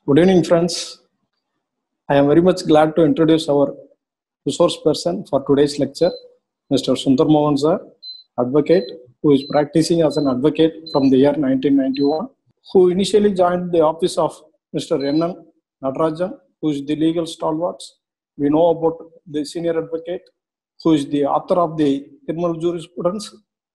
Good evening, friends. I am very much glad to introduce our resource person for today's lecture, Mr. Sundar Mohan sir, advocate who is practicing as an advocate from the year 1991, who initially joined the office of Mr. N.N. Natarajan, who is the legal stalwart. We know about the senior advocate, who is the author of the criminal jurisprudence,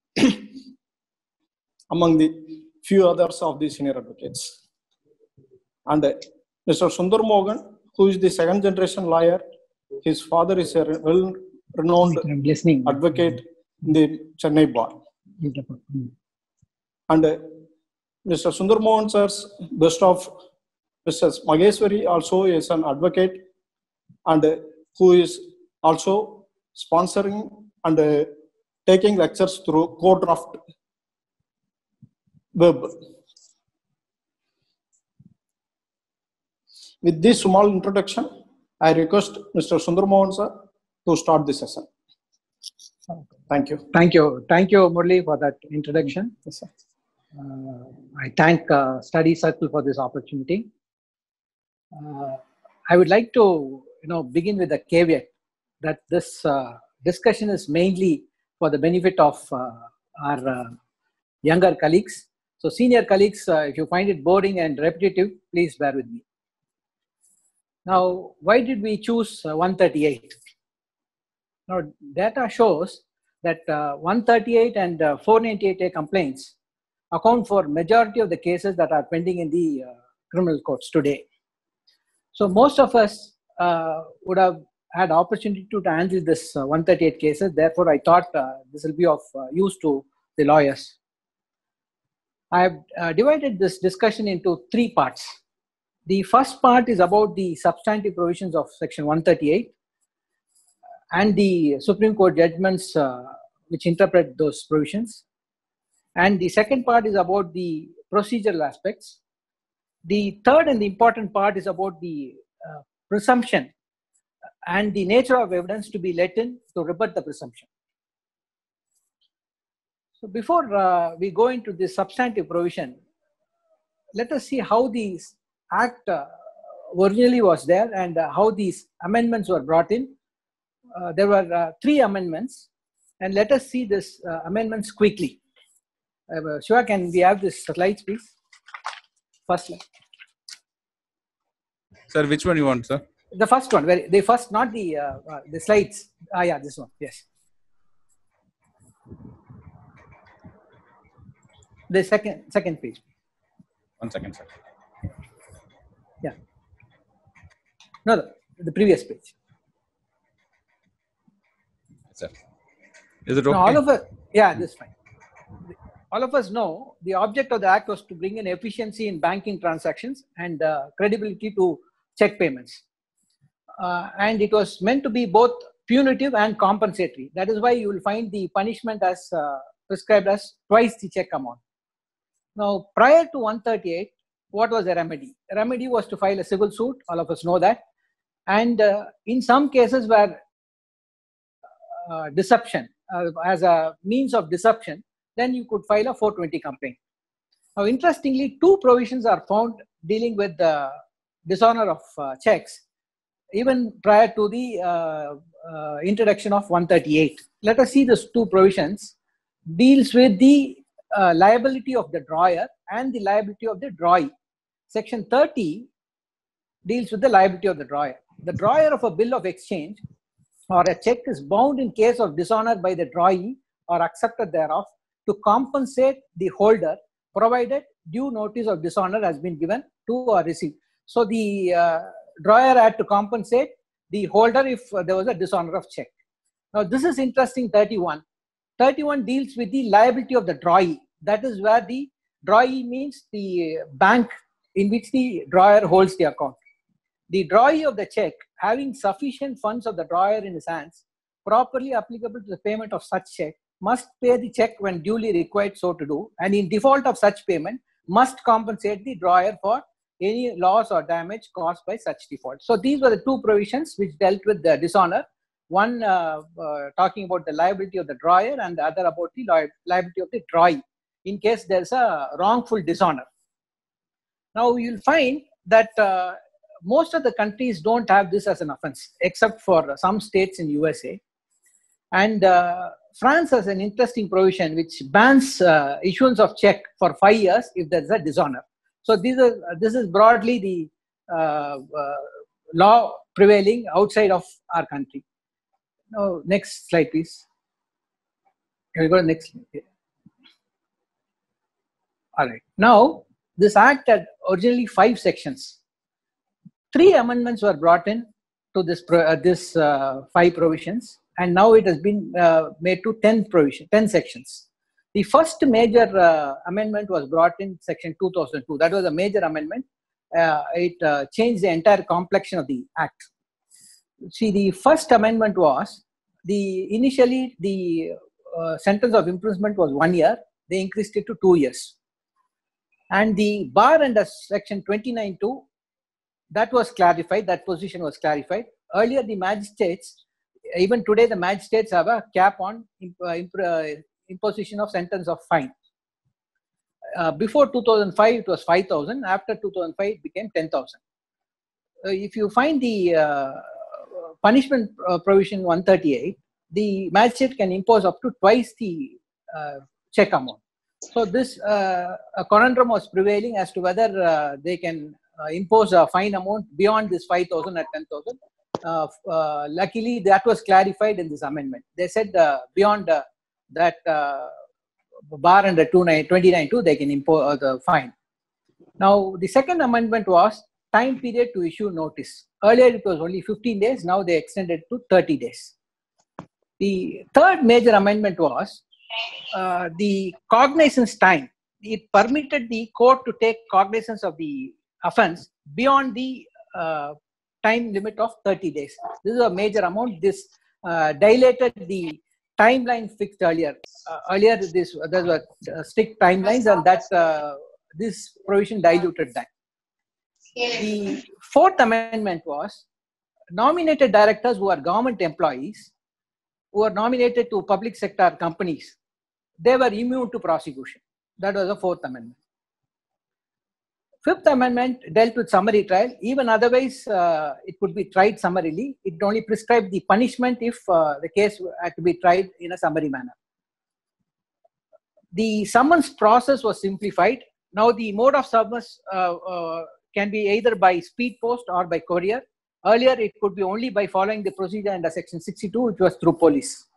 among the few others of the senior advocates. And Mr. Sundar Mohan, who is the second generation lawyer. His father is a well-renowned advocate in the Chennai bar. And Mr. Sundar Mohan sir's best of Mrs. Mageshwari also is an advocate and who is also sponsoring and taking lectures through CoDraft web. With this small introduction, I request Mr. Sundar Mohan sir to start the session. Thank you. Thank you, Murli, for that introduction. Yes, sir. I thank Study Circle for this opportunity. I would like to, begin with a caveat that this discussion is mainly for the benefit of our younger colleagues. So, senior colleagues, if you find it boring and repetitive, please bear with me. Now, why did we choose 138? Now, data shows that 138 and 498A complaints account for majority of the cases that are pending in the criminal courts today. So, most of us would have had opportunity to handle this 138 cases. Therefore, I thought this will be of use to the lawyers. I have divided this discussion into three parts. The first part is about the substantive provisions of Section 138 and the Supreme Court judgments which interpret those provisions. And the second part is about the procedural aspects. The third and the important part is about the presumption and the nature of evidence to be let in to rebut the presumption. So before we go into the substantive provision, let us see how these Act originally was there and how these amendments were brought in. There were three amendments, and let us see these amendments quickly. Shiva, can we have this slides, please? First slide. Sir, which one you want, sir? The first one, the first, not the slides. Yeah, this one. Yes. The second page. 1 second, sir. Yeah. No, the previous page. Sir, is it okay? No, all of us, yeah, this is fine. All of us know the object of the act was to bring in efficiency in banking transactions and credibility to check payments. And it was meant to be both punitive and compensatory. That is why you will find the punishment as prescribed as twice the check amount. Now, prior to 138, what was the remedy? The remedy was to file a civil suit. All of us know that. And in some cases where deception, as a means of deception, then you could file a 420 complaint. Now, interestingly, two provisions are found dealing with the dishonor of checks, even prior to the introduction of 138. Let us see these two provisions. Deals with the liability of the drawer and the liability of the drawee. Section 30 deals with the liability of the drawer. The drawer of a bill of exchange or a check is bound in case of dishonor by the drawee or acceptor thereof to compensate the holder, provided due notice of dishonor has been given to or received. So the drawer had to compensate the holder if there was a dishonor of check. Now this is interesting. 31. 31 deals with the liability of the drawee. That is where the drawee means the bank in which the drawer holds the account. The drawee of the check, having sufficient funds of the drawer in his hands, properly applicable to the payment of such check, must pay the check when duly required so to do, and in default of such payment, must compensate the drawer for any loss or damage caused by such default. So these were the two provisions which dealt with the dishonor. One talking about the liability of the drawer and the other about the liability of the drawee in case there is a wrongful dishonor. Now you'll find that most of the countries don't have this as an offense, except for some states in USA. And France has an interesting provision which bans issuance of check for 5 years if there is a dishonor. So this is broadly the law prevailing outside of our country. Now, next slide, please. Can we go to the next slide? All right. Now, this act had originally 5 sections. 3 amendments were brought in to this 5 provisions, and now it has been made to 10 sections. The first major amendment was brought in section 2002. That was a major amendment. It changed the entire complexion of the act. See, the first amendment was initially the sentence of imprisonment was 1 year. They increased it to 2 years. And the bar under section 29(2), that was clarified, that position was clarified. Earlier, the magistrates, even today, the magistrates have a cap on imposition of sentence of fine. Before 2005, it was 5,000. After 2005, it became 10,000. If you find the punishment provision 138, the magistrate can impose up to twice the check amount. So this a conundrum was prevailing as to whether they can impose a fine amount beyond this 5,000 at 10,000. Luckily, that was clarified in this amendment. They said beyond that bar under 29(2), they can impose the fine. Now, the second amendment was time period to issue notice. Earlier, it was only 15 days. Now, they extended to 30 days. The third major amendment was the cognizance time. It permitted the court to take cognizance of the offense beyond the time limit of 30 days. This is a major amount. This dilated the timeline fixed earlier. Earlier, there were strict timelines, and that this provision diluted that. The fourth amendment was nominated directors who are government employees, who are nominated to public sector companies, they were immune to prosecution. That was the fourth amendment. Fifth amendment dealt with summary trial. Even otherwise, it could be tried summarily. It only prescribed the punishment if the case had to be tried in a summary manner. The summons process was simplified. Now the mode of summons can be either by speed post or by courier. Earlier, it could be only by following the procedure under section 62, which was through police.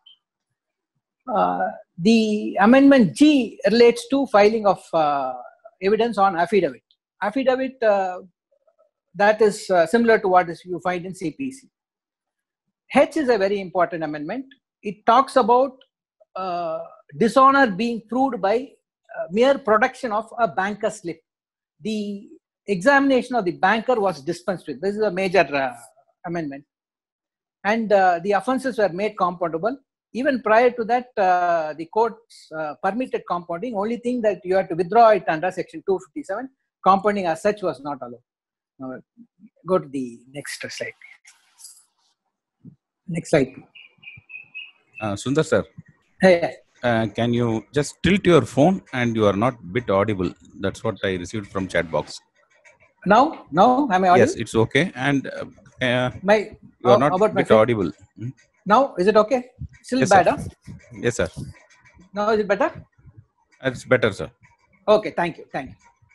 The amendment G relates to filing of evidence on affidavit. Affidavit, that is similar to what you find in CPC. H is a very important amendment. It talks about dishonor being proved by mere production of a banker slip. The examination of the banker was dispensed with. This is a major amendment. And the offenses were made compoundable. Even prior to that, the courts permitted compounding. Only thing that you have to withdraw it under section 257. Compounding as such was not allowed. Now, go to the next slide. Next slide. Sundar sir, Hey. can you just tilt your phone and you are not bit audible? That's what I received from chat box. Now, am I audible? Yes, it's okay. And you are not bit audible. Now, is it okay? Still Yes, bad, sir. huh? Yes, sir. Now, is it better? It's better, sir. Okay, thank you. Okay.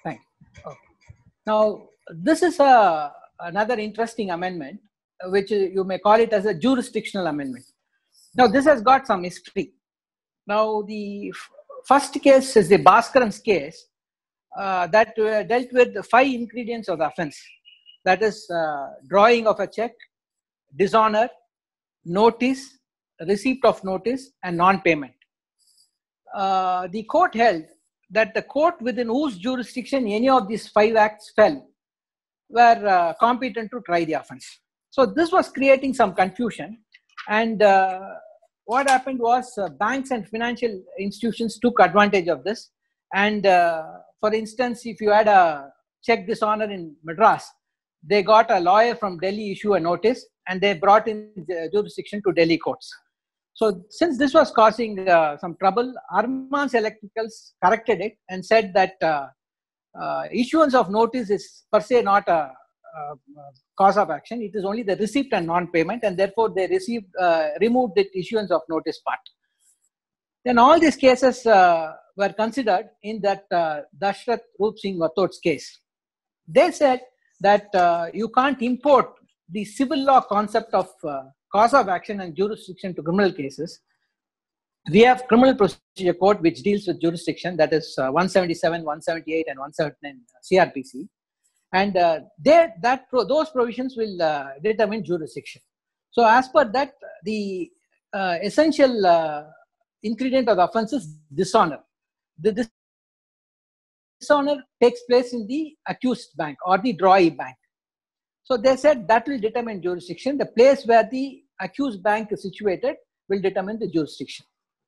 Now, this is another interesting amendment, which you may call it as a jurisdictional amendment. Now, this has got some history. Now, the first case is the Bhaskaran's case that dealt with the 5 ingredients of the offense. That is drawing of a check, dishonor, notice, receipt of notice, and non-payment. The court held that the court within whose jurisdiction any of these 5 acts fell were competent to try the offense. So this was creating some confusion, and what happened was banks and financial institutions took advantage of this. And for instance, if you had a check dishonor in Madras, they got a lawyer from Delhi issue a notice, and they brought in the jurisdiction to Delhi courts. So since this was causing some trouble, Arman's Electricals corrected it and said that issuance of notice is per se not a cause of action. It is only the receipt and non-payment, and therefore they removed the issuance of notice part. Then all these cases were considered in that Dashrath Roop Singh Mathod's case. They said that you can't import the civil law concept of cause of action and jurisdiction to criminal cases. We have Criminal Procedure Code which deals with jurisdiction, that is 177, 178 and 179 CRPC. And those provisions will determine jurisdiction. So as per that, the essential ingredient of the offense is dishonor. The dishonor takes place in the accused bank or the drawee bank. So they said that will determine jurisdiction. The place where the accused bank is situated will determine the jurisdiction.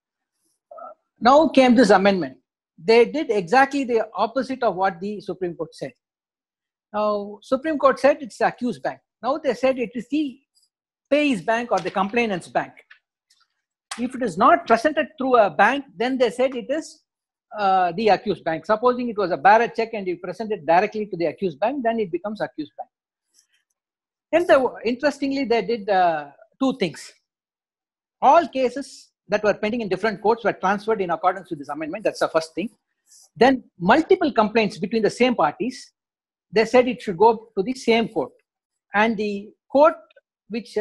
Now came this amendment. They did exactly the opposite of what the Supreme Court said. Now, Supreme Court said it's the accused bank. Now they said it is the payee's bank or the complainant's bank. If it is not presented through a bank, then they said it is the accused bank. Supposing it was a bearer check and you present it directly to the accused bank, then it becomes accused bank. And interestingly, they did two things. All cases that were pending in different courts were transferred in accordance with this amendment. That's the first thing. Then multiple complaints between the same parties, they said it should go to the same court. And the court which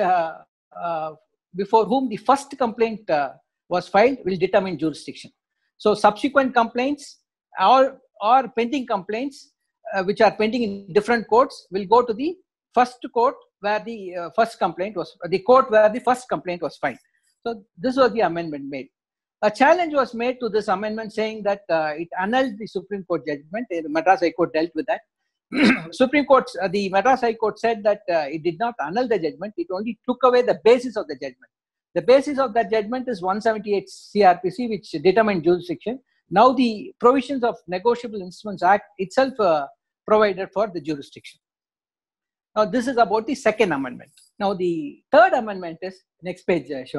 before whom the first complaint was filed will determine jurisdiction. So subsequent complaints or pending complaints which are pending in different courts will go to the first court where the first complaint was, the court where the first complaint was filed. So this was the amendment made. A challenge was made to this amendment saying that it annulled the Supreme Court judgment. The Madras High Court dealt with that. Supreme Court, the Madras High Court said that it did not annul the judgment. It only took away the basis of the judgment. The basis of that judgment is 178 CRPC, which determined jurisdiction. Now the provisions of Negotiable Instruments Act itself provided for the jurisdiction. Now this is about the second amendment. Now the third amendment is, next page, Shiva.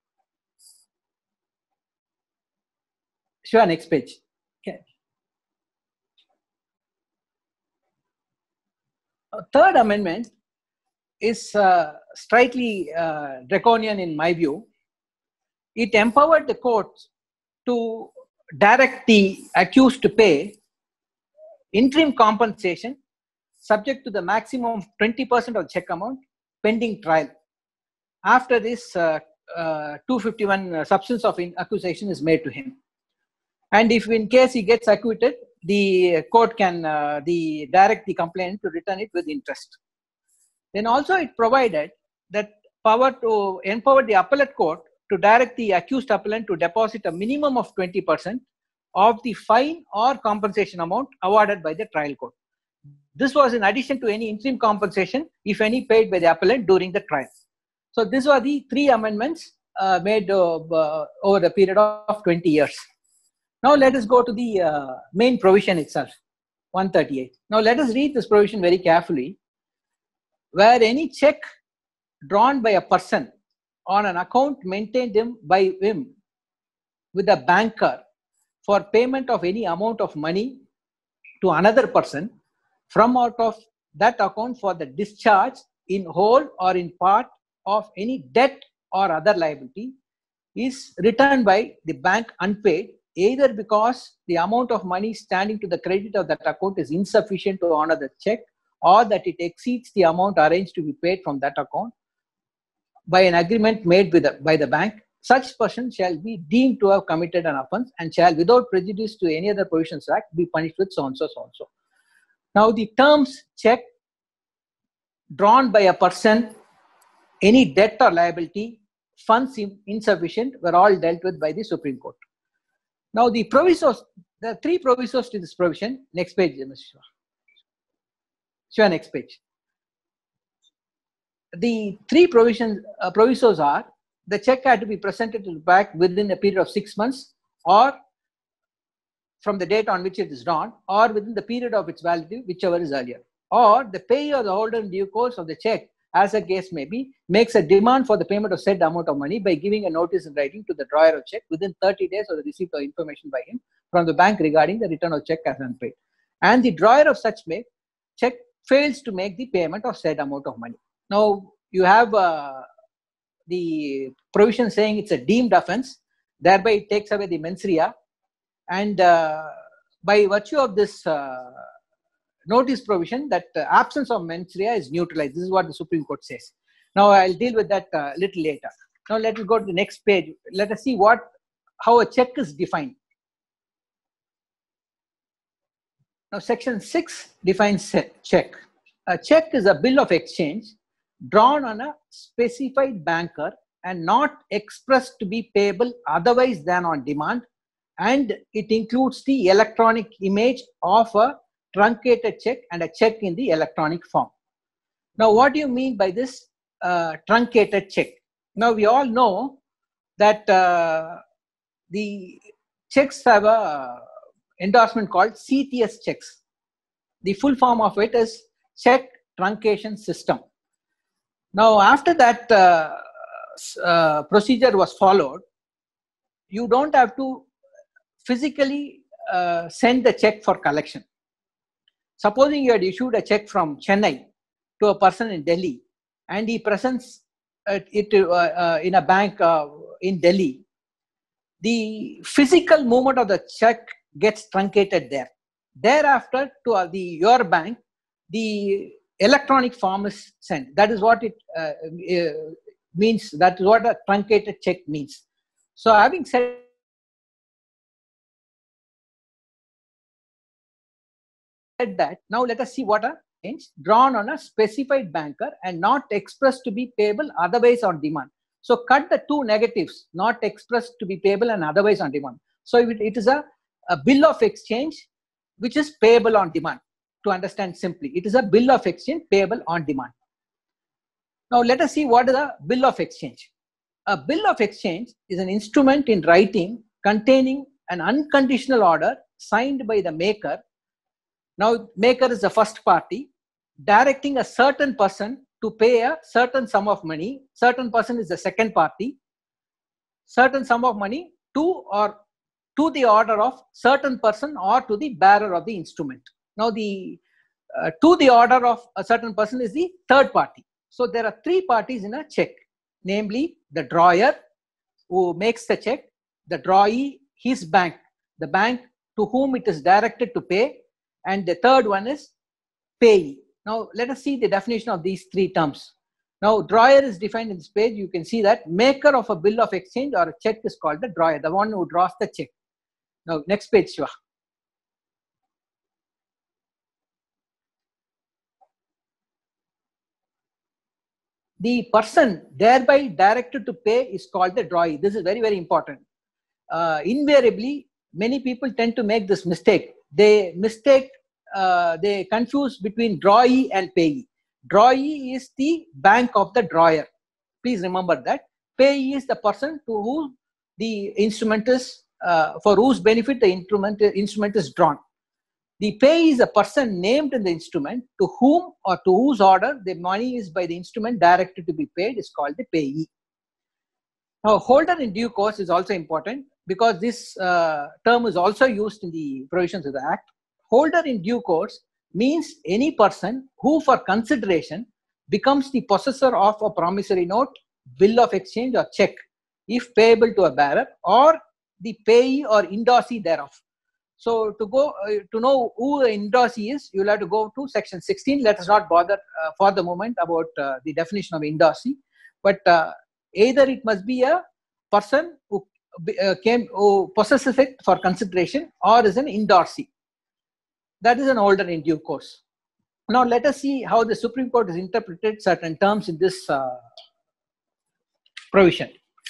Shiva, next page. Okay. Third amendment is slightly draconian in my view. It empowered the courts to direct the accused to pay interim compensation subject to the maximum 20% of check amount pending trial after this 251 substance of accusation is made to him. And if in case he gets acquitted, the court can direct the complainant to return it with interest. Then also it provided that power to empower the appellate court to direct the accused appellant to deposit a minimum of 20% of the fine or compensation amount awarded by the trial court. This was in addition to any interim compensation, if any, paid by the appellant during the trial. So these were the three amendments made over the period of 20 years. Now let us go to the main provision itself, 138. Now let us read this provision very carefully. Where any check drawn by a person on an account maintained by him with a banker for payment of any amount of money to another person from out of that account for the discharge in whole or in part of any debt or other liability is returned by the bank unpaid, either because the amount of money standing to the credit of that account is insufficient to honor the check, or that it exceeds the amount arranged to be paid from that account by an agreement made by the bank, such person shall be deemed to have committed an offence and shall, without prejudice to any other provisions act, be punished with so and so also. Now the terms check drawn by a person, any debt or liability, funds insufficient were all dealt with by the Supreme Court. Now the provisos, the three provisos to this provision, next page, Mr. Shiva. Shiva, next page. The three provisos are: the check had to be presented to the bank within a period of 6 months, or from the date on which it is drawn, or within the period of its validity, whichever is earlier. Or the payer or the holder in due course of the check, as the case may be, makes a demand for the payment of said amount of money by giving a notice in writing to the drawer of check within 30 days of the receipt of information by him from the bank regarding the return of check as unpaid. and the drawer of such check fails to make the payment of said amount of money. Now, you have the provision saying it's a deemed offense, thereby it takes away the mens rea, and by virtue of this notice provision, that absence of mens rea is neutralized. This is what the Supreme Court says. Now, I'll deal with that a little later. Now, let us go to the next page. Let us see how a check is defined. Now, section 6 defines check. A check is a bill of exchange drawn on a specified banker and not expressed to be payable otherwise than on demand, and it includes the electronic image of a truncated check and a check in the electronic form. Now, what do you mean by this truncated check? Now, we all know that the checks have a endorsement called CTS checks. The full form of it is check truncation system. Now, after that procedure was followed, you don't have to physically send the check for collection. Supposing you had issued a check from Chennai to a person in Delhi, and he presents it in a bank in Delhi, the physical movement of the check gets truncated there. Thereafter, to your bank, the electronic form is sent. That is what it means. That is what a truncated check means. So, having said that, now let us see what a change drawn on a specified banker and not expressed to be payable otherwise on demand. So, cut the two negatives, not expressed to be payable and otherwise on demand. So, it is a bill of exchange which is payable on demand. To understand simply, it is a bill of exchange payable on demand. Now, let us see what is a bill of exchange. A bill of exchange is an instrument in writing containing an unconditional order signed by the maker. Now, maker is the first party, directing a certain person to pay a certain sum of money. Certain person is the second party. Certain sum of money to the order of certain person or to the bearer of the instrument. Now, the to the order of a certain person is the third party. So, there are three parties in a check, namely the drawer who makes the check, the drawee, his bank, the bank to whom it is directed to pay, and the third one is payee. Now, let us see the definition of these three terms. Now, drawer is defined in this page. You can see that maker of a bill of exchange or a check is called the drawer, the one who draws the check. Now, next page, Shiva. The person thereby directed to pay is called the drawee. This is very, very important. Invariably, many people tend to make this mistake. They confuse between drawee and payee. Drawee is the bank of the drawer. Please remember that. Payee is the person to whom the instrument is, for whose benefit the instrument is drawn. The payee is a person named in the instrument to whom or to whose order the money is by the instrument directed to be paid is called the payee. Now, holder in due course is also important because this term is also used in the provisions of the Act. Holder in due course means any person who for consideration becomes the possessor of a promissory note, bill of exchange or check if payable to a bearer, or the payee or endorsee thereof. So, to know who the endorsee is, you will have to go to section 16. Let us not bother for the moment about the definition of endorsee, but either it must be a person who possesses it for consideration or is an endorsee. That is an holder in due course. Now, let us see how the Supreme Court has interpreted certain terms in this provision.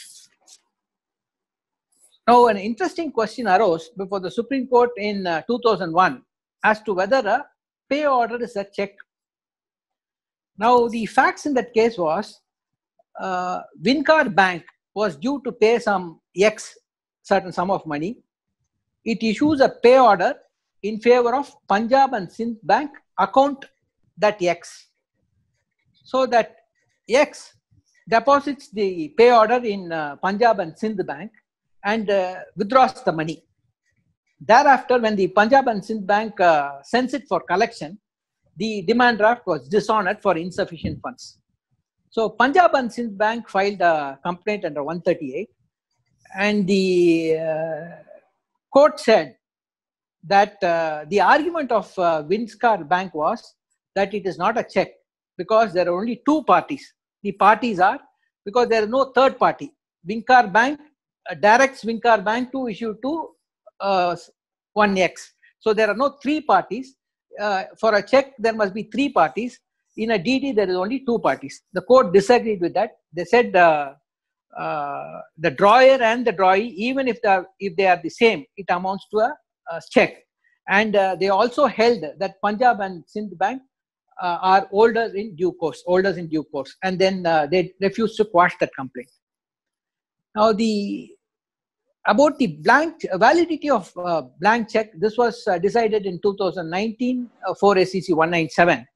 Now, an interesting question arose before the Supreme Court in 2001 as to whether a pay order is a check. Now, the facts in that case was Vincar Bank was due to pay some X certain sum of money. It issues a pay order in favor of Punjab and Sindh Bank account that X. So that X deposits the pay order in Punjab and Sindh Bank and withdraws the money. Thereafter, when the Punjab and Sindh Bank sends it for collection, the demand draft was dishonored for insufficient funds. So Punjab and Sindh Bank filed a complaint under 138, and the court said that the argument of Windscar Bank was that it is not a check because there are only two parties. The parties are, because there is no third party. Windscar Bank directs Windscar Bank to issue to 1X. So there are no three parties. For a check, there must be three parties. In a DD, there is only two parties. The court disagreed with that. They said the drawer and the drawee, even if they are the same, it amounts to a check. And they also held that Punjab and Sindh Bank are holders in due course. And then they refused to quash that complaint. Now, about the validity of blank check, this was decided in 2019 for SEC 197.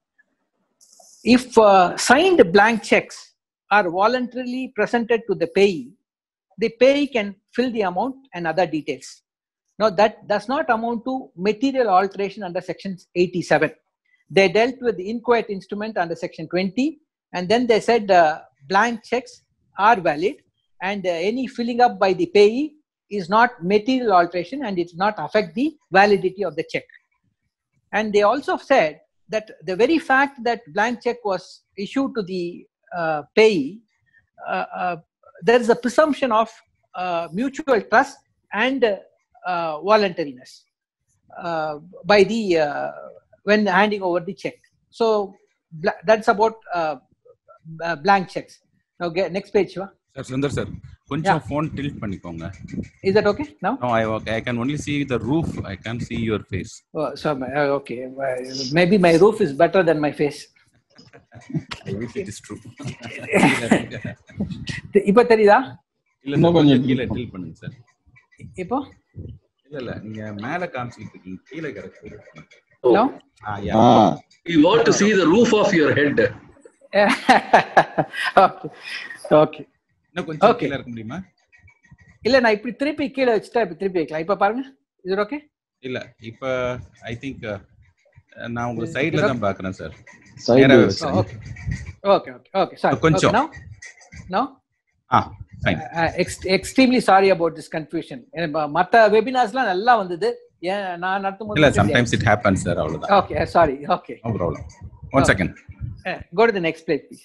If signed blank checks are voluntarily presented to the payee can fill the amount and other details. Now, that does not amount to material alteration under Section 87. They dealt with the inchoate instrument under Section 20, and then they said blank checks are valid, and any filling up by the payee is not material alteration and it does not affect the validity of the check. And they also said that the very fact that blank check was issued to the payee, there is a presumption of mutual trust and voluntariness by the when handing over the check. So that's about blank checks. Now, next page, Shiva. Sir, Sundar sir, konjam phone tilt pannikonga. Is that okay now? No, I can only see the roof. I can't see your face. Oh, so okay. Maybe my roof is better than my face. I wish it is true. இப்போ தெரியுதா? இல்ல கொஞ்சம் கீழ tilt பண்ணுங்க sir. இப்போ? இல்ல நீங்க மேல காமிச்சிட்டு இருக்கீங்க. கீழ correct. No? Yeah. You want to see the roof of your head. Okay. இன்னும் கொஞ்சம் கீழ இருக்க முடியுமா? இல்ல நான் இப்படி திருப்பி கீழ வச்சிட்டா இப்ப திருப்பி வைக்கலாம். இப்ப பாருங்க. Is it okay? இல்ல இப்ப I think நான் உங்க சைடுல தான் பார்க்கறேன் சார். Okay. Sorry. கொஞ்சம். Now? Fine. Extremely sorry about this confusion. மத்த வெபினார்ஸ்லாம் நல்லா வந்தது. நான் நடத்தும்போது இல்ல sometimes it happens sir அவ்வளவுதான். Okay, sorry. Okay. No problem. One second. Go to the next page, please.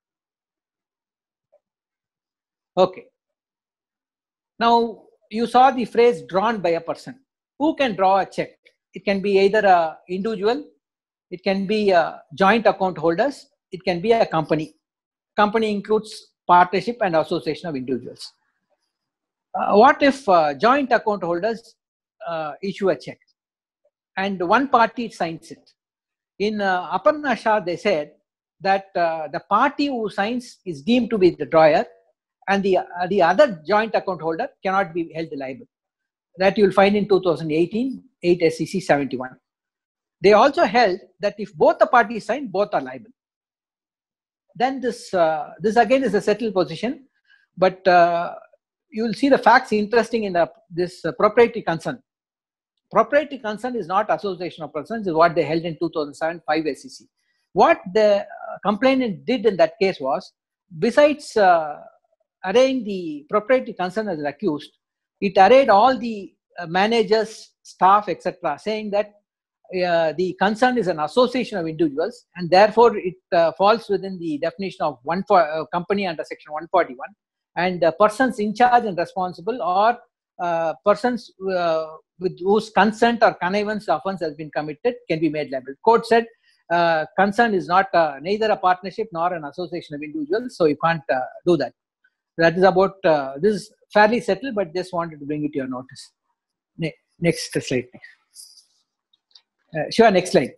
Okay. Now, you saw the phrase drawn by a person. Who can draw a check? It can be either an individual, it can be joint account holders, it can be a company. Company includes partnership and association of individuals. What if joint account holders issue a check and one party signs it? In Aparna Shah, they said that the party who signs is deemed to be the drawer, and the other joint account holder cannot be held liable. That you will find in 2018, 8 SEC 71. They also held that if both the parties sign, both are liable. Then this again is a settled position, but you will see the facts interesting in this proprietary concern. Proprietary concern is not association of persons, is what they held in 2007 5 SEC. What the complainant did in that case was, besides arraying the proprietary concern as accused, it arrayed all the managers, staff, etc., saying that the concern is an association of individuals, and therefore it falls within the definition of company under Section 141, and persons in charge and responsible, or persons with whose consent or connivance the offense has been committed can be made liable. Court said concern is not neither a partnership nor an association of individuals, so you can't do that. That is about this is fairly settled, but just wanted to bring it to your notice. Next slide, please. Sure, next slide.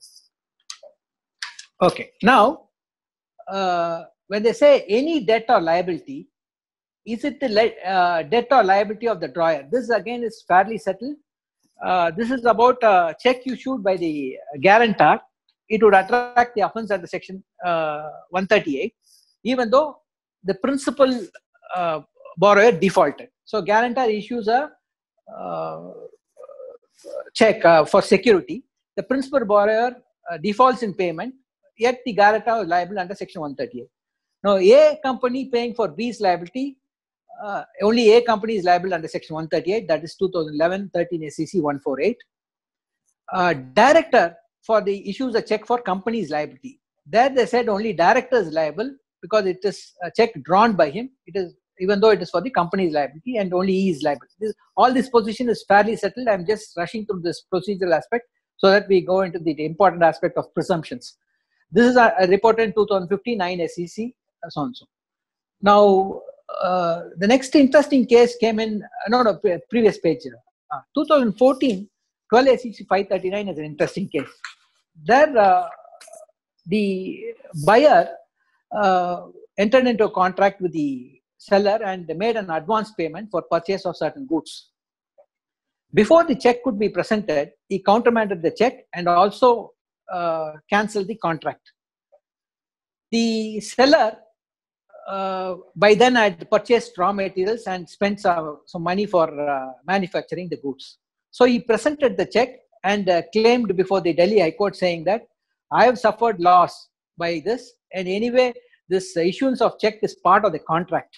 Okay, now when they say any debt or liability, is it the debt or liability of the drawer? This again is fairly settled. This is about a check issued by the guarantor. It would attract the offense under Section 138, even though the principal borrower defaulted. So guarantor issues a check for security. The principal borrower defaults in payment, yet the guarantor is liable under Section 138. Now, A company paying for B's liability, only A company is liable under Section 138, that is 2011-13 SEC 148. Director for the issues a check for company's liability. There they said only director is liable because it is a check drawn by him. It is, even though it is for the company's liability, and only he is liable. All this position is fairly settled. I'm just rushing through this procedural aspect so that we go into the important aspect of presumptions. This is a reported in 2015 SEC, so on so. Now, the next interesting case came in, previous page. 2014, 12 SEC 539 is an interesting case. There, the buyer entered into a contract with the seller and made an advance payment for purchase of certain goods. Before the check could be presented, he countermanded the check and also cancelled the contract. The seller by then had purchased raw materials and spent some money for manufacturing the goods. So he presented the check and claimed before the Delhi High Court, saying that I have suffered loss by this, and anyway this issuance of check is part of the contract.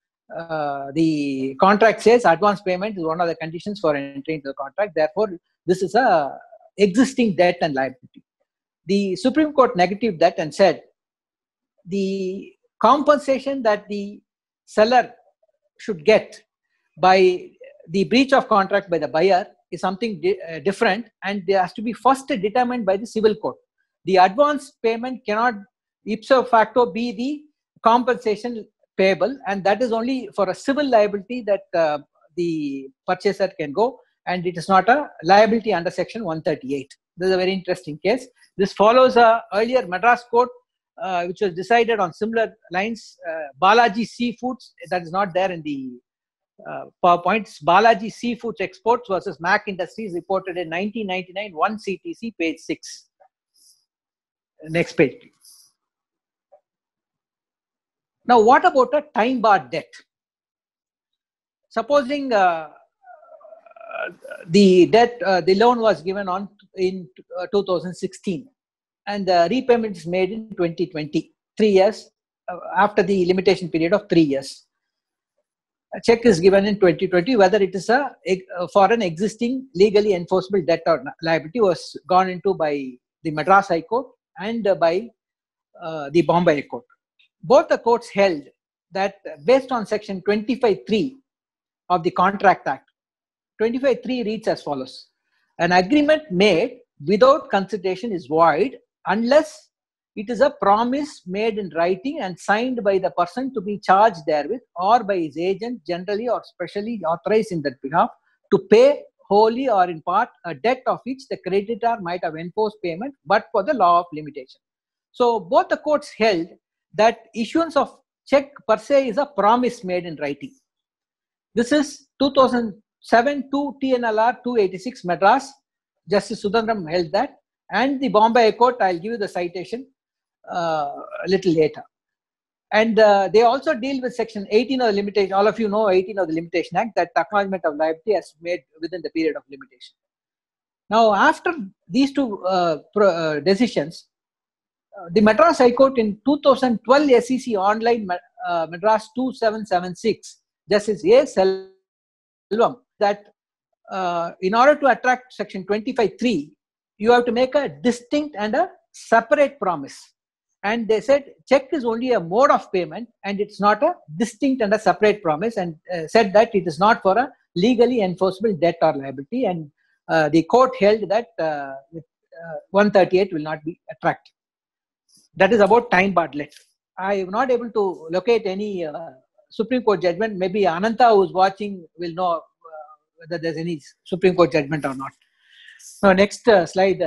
The contract says advance payment is one of the conditions for entering into the contract. Therefore, this is a existing debt and liability. The Supreme Court negatived that and said the compensation that the seller should get by the breach of contract by the buyer is something different, and it has to be first determined by the civil court. The advance payment cannot ipso facto be the compensation payable, and that is only for a civil liability that the purchaser can go, and it is not a liability under Section 138. This is a very interesting case. This follows a earlier Madras court which was decided on similar lines. Balaji Seafoods, that is not there in the PowerPoints. Balaji Seafoods Exports versus Mac Industries, reported in 1999, 1 CTC, page 6. Next page, please. Now, what about a time-barred debt? Supposing the debt, the loan was given on in 2016, and the repayment is made in 2020, 3 years after the limitation period of 3 years. A check is given in 2020, whether it is for an existing legally enforceable debt or liability, was gone into by the Madras High Court and by the Bombay High Court. Both the courts held that based on Section 25(3) of the Contract Act, 25(3) reads as follows: an agreement made without consideration is void unless it is a promise made in writing and signed by the person to be charged therewith, or by his agent generally or specially authorized in that behalf, to pay wholly or in part a debt of which the creditor might have enforced payment but for the law of limitation. So both the courts held that issuance of check per se is a promise made in writing. This is 2007 2 TNLR 286 Madras. Justice Sudhandaram held that, and the Bombay High Court, I'll give you the citation a little later. And they also deal with Section 18 of the Limitation. All of you know 18 of the Limitation Act, that acknowledgement of liability has made within the period of limitation. Now, after these two decisions, the Madras High Court in 2012 SEC Online Madras 2776, Justice A. Selvam, that in order to attract Section 25(3), you have to make a distinct and a separate promise. And they said check is only a mode of payment and it's not a distinct and a separate promise, and said that it is not for a legally enforceable debt or liability. And the court held that 138 will not be attracted. That is about time-barred debt. I am not able to locate any Supreme Court judgment. Maybe Ananta, who is watching, will know whether there is any Supreme Court judgment or not. Now, next slide.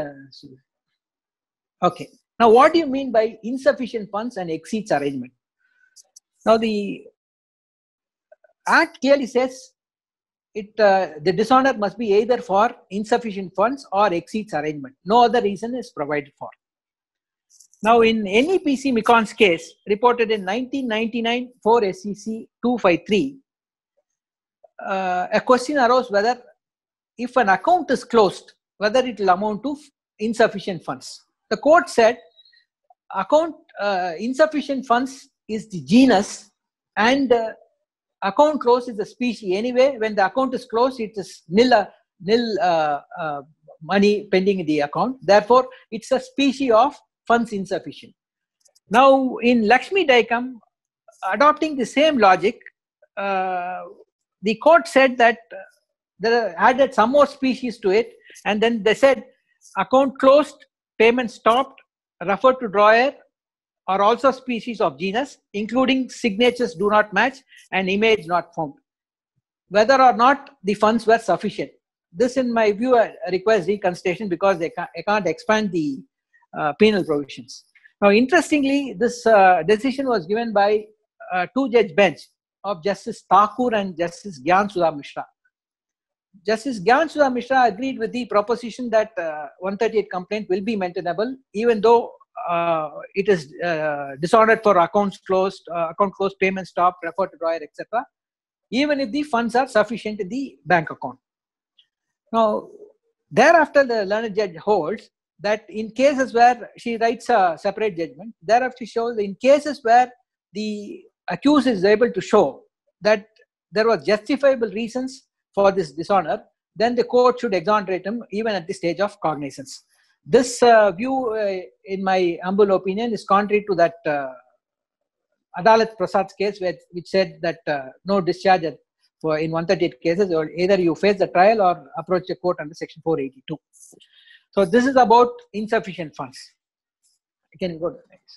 Okay. Now, what do you mean by insufficient funds and exceeds arrangement? Now, the Act clearly says the dishonor must be either for insufficient funds or exceeds arrangement. No other reason is provided for. Now, in NEPC Micon's case, reported in 1999 4 SEC 253, a question arose whether if an account is closed, whether it will amount to insufficient funds. The court said account insufficient funds is the genus and account closed is the species. Anyway, when the account is closed, it is nil money pending in the account. Therefore, it's a species of funds insufficient. Now, in Lakshmi Daikam, adopting the same logic, the court said that they added some more species to it, and then they said account closed, payment stopped, referred to drawer are also species of genus, including signatures do not match and image not found, whether or not the funds were sufficient. This, in my view, requires reconsideration because I can't expand the penal provisions. Now, interestingly, this decision was given by a two-judge bench of Justice Thakur and Justice Gyan Sudha Mishra. Justice Gyan Sudha Mishra agreed with the proposition that 138 complaint will be maintainable, even though it is dishonored for accounts closed, account closed, payment stopped, referred to drawer, etc., even if the funds are sufficient in the bank account. Now, thereafter, the learned judge holds that in cases where she writes a separate judgment, thereafter she shows in cases where the accused is able to show that there was justifiable reasons for this dishonor, then the court should exonerate him even at the stage of cognizance. This view, in my humble opinion, is contrary to that Adalat Prasad's case, which said that no discharge in 138 cases, or either you face the trial or approach the court under section 482. So this is about insufficient funds. Can you go to the next?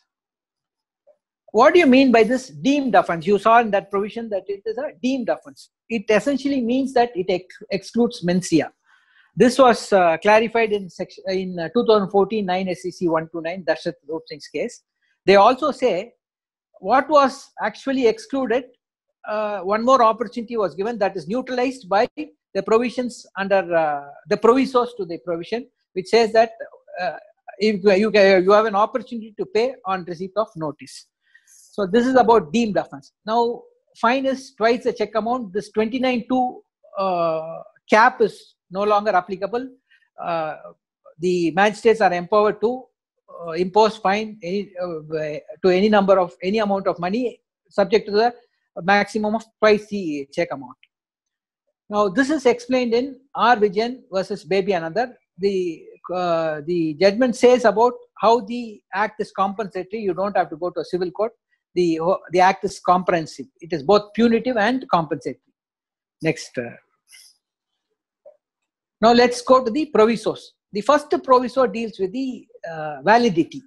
What do you mean by this deemed offense? You saw in that provision that it is a deemed offense. It essentially means that it excludes mensia. This was clarified in 2014 9 SEC 129, Darshat Roop Singh's case. They also say what was actually excluded, one more opportunity was given, that is neutralized by the provisions under the provisos to the provision, which says that if you have an opportunity to pay on receipt of notice. So this is about deemed offense. Now, fine is twice the check amount. This 29.2 cap is no longer applicable. The magistrates are empowered to impose fine to any amount of money, subject to the maximum of twice the check amount. Now, this is explained in R. Vijayan versus Baby Another. The judgment says about how the act is compensatory. You don't have to go to a civil court. The act is comprehensive. It is both punitive and compensatory. Next. Now let's go to the provisos. The first proviso deals with the validity.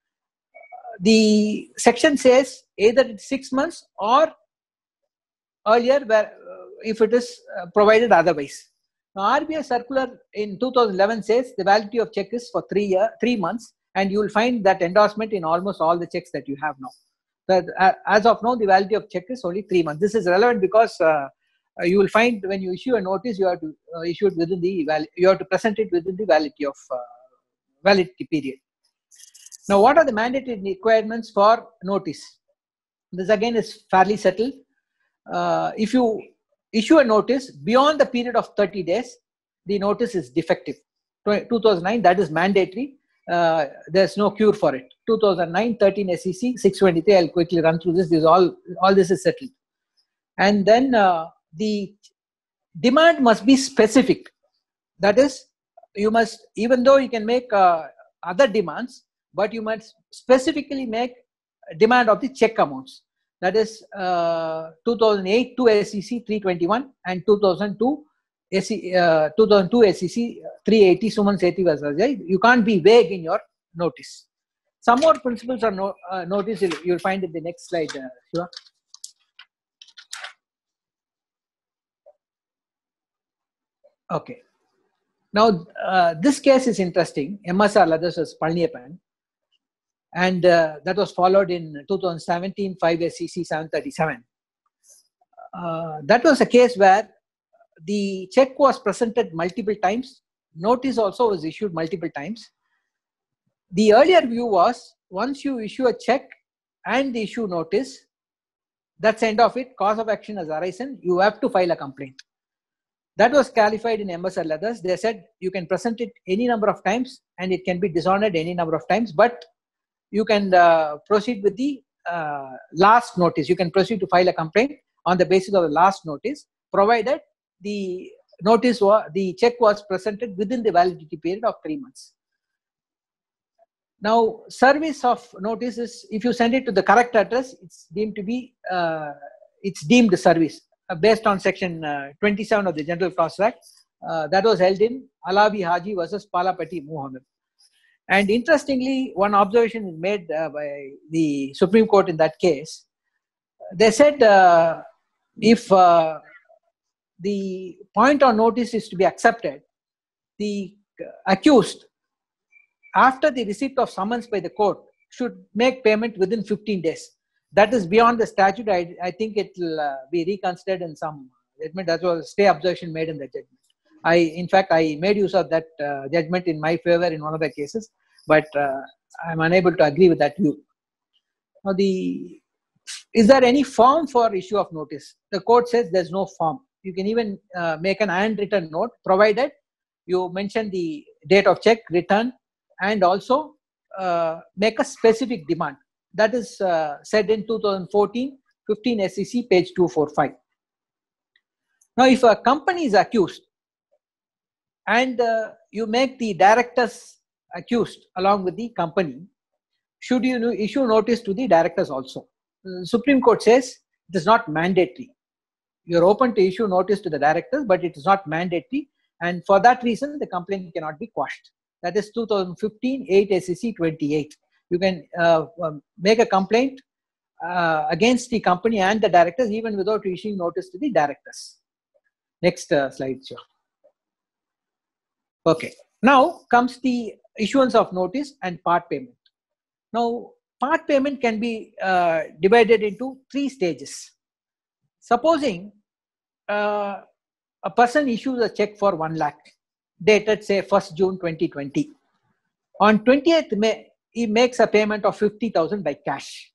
The section says either it's 6 months or earlier, where if it is provided otherwise. Now, RBI circular in 2011 says the validity of check is for 3 months, and you will find that endorsement in almost all the checks that you have now. But as of now, the validity of check is only 3 months. This is relevant because you will find when you issue a notice, you have to issue it within the you have to present it within the validity period. Now, what are the mandatory requirements for notice? This again is fairly settled. If you issue a notice beyond the period of 30 days, the notice is defective. 2009, that is mandatory. There's no cure for it. 2009 13 SEC 623. I'll quickly run through this. All this is settled. And then the demand must be specific. That is, you must, even though you can make other demands, but you must specifically make a demand of the check amounts. That is 2008 2 SEC 321 and 2002 SEC 380 Suman Sethi versus Ajay. You can't be vague in your notice. Some more principles are notice you'll find in the next slide, Shiva. Okay. Now, this case is interesting. MSR Leathers was Palniappan. And that was followed in 2017 5 SEC 737. That was a case where the check was presented multiple times. Notice also was issued multiple times. The earlier view was once you issue a check and the issue notice, that's the end of it. Cause of action has arisen. You have to file a complaint. That was clarified in MSL letters. They said you can present it any number of times and it can be dishonored any number of times, but you can proceed with the last notice. You can proceed to file a complaint on the basis of the last notice, provided the the check was presented within the validity period of 3 months. Now, service of notice is, if you send it to the correct address, it's deemed to be it's deemed service based on section 27 of the General Process Act. That was held in Alavi Haji versus Palapati Muhammad. And interestingly, one observation is made by the Supreme Court in that case. They said if the point on notice is to be accepted, the accused, after the receipt of summons by the court, should make payment within 15 days. That is beyond the statute. I think it will be reconsidered in some judgment. That was a stay observation made in the judgment. In fact, I made use of that judgment in my favor in one of the cases, but I'm unable to agree with that view. Now, is there any form for issue of notice? The court says there's no form. You can even make an handwritten note, provided you mention the date of check, return, and also make a specific demand. That is said in 2014, 15 SEC, page 245. Now, if a company is accused and you make the directors accused along with the company, should you issue notice to the directors also? The Supreme Court says it is not mandatory. You're open to issue notice to the directors, but it is not mandatory. And for that reason, the complaint cannot be quashed. That is 2015, 8 SEC 28. You can make a complaint against the company and the directors even without issuing notice to the directors. Next slide, sure. Okay. Now comes the issuance of notice and part payment. Now, part payment can be divided into 3 stages. Supposing a person issues a check for 1 lakh, dated say 1st June 2020. On 20th May, he makes a payment of 50,000 by cash.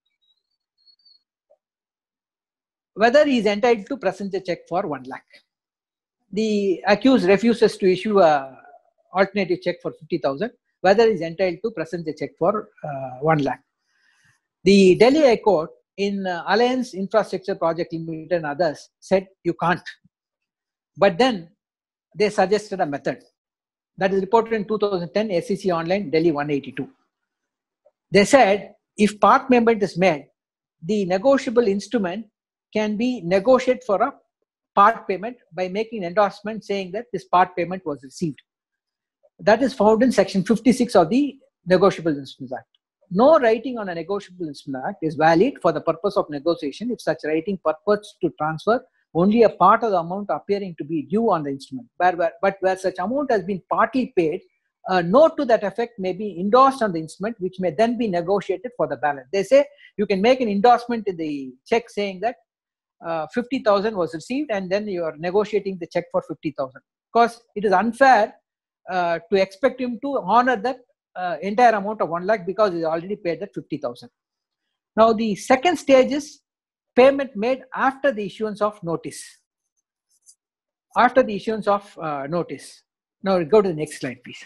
Whether he is entitled to present a check for 1 lakh. The accused refuses to issue a alternative check for 50,000, whether he is entitled to present the check for 1 lakh. The Delhi High Court in Alliance Infrastructure Project Limited and others said you can't. But then they suggested a method that is reported in 2010 SEC Online Delhi 182. They said if part payment is made, the negotiable instrument can be negotiated for a part payment by making an endorsement saying that this part payment was received. That is found in section 56 of the Negotiable Instruments Act. No writing on a Negotiable Instrument Act is valid for the purpose of negotiation if such writing purports to transfer only a part of the amount appearing to be due on the instrument. But where such amount has been partly paid, a note to that effect may be endorsed on the instrument, which may then be negotiated for the balance. They say you can make an endorsement in the check saying that 50,000 was received, and then you are negotiating the check for 50,000. Because it is unfair to expect him to honor that entire amount of 1 lakh because he already paid that 50,000. Now, the second stage is payment made after the issuance of notice. After the issuance of notice. Now, go to the next slide, please.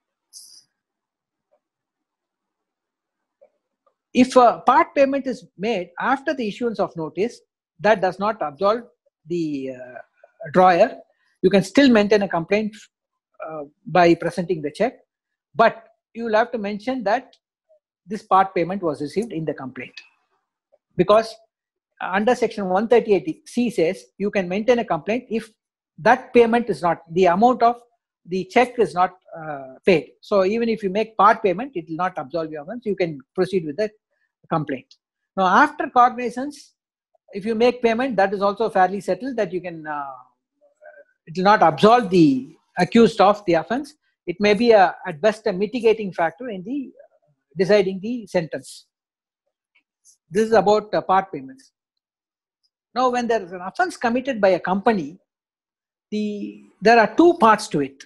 If a part payment is made after the issuance of notice, that does not absolve the drawer. You can still maintain a complaint by presenting the check, but you will have to mention that this part payment was received in the complaint. Because under section 138C says you can maintain a complaint if that payment is not, the amount of the check is not paid. So even if you make part payment, it will not absolve your offense. You can proceed with the complaint. Now, after cognizance, if you make payment, that is also fairly settled that you can, it will not absolve the accused of the offense. It may be at best a mitigating factor in the deciding the sentence. This is about part payments. Now, when there is an offense committed by a company, there are 2 parts to it.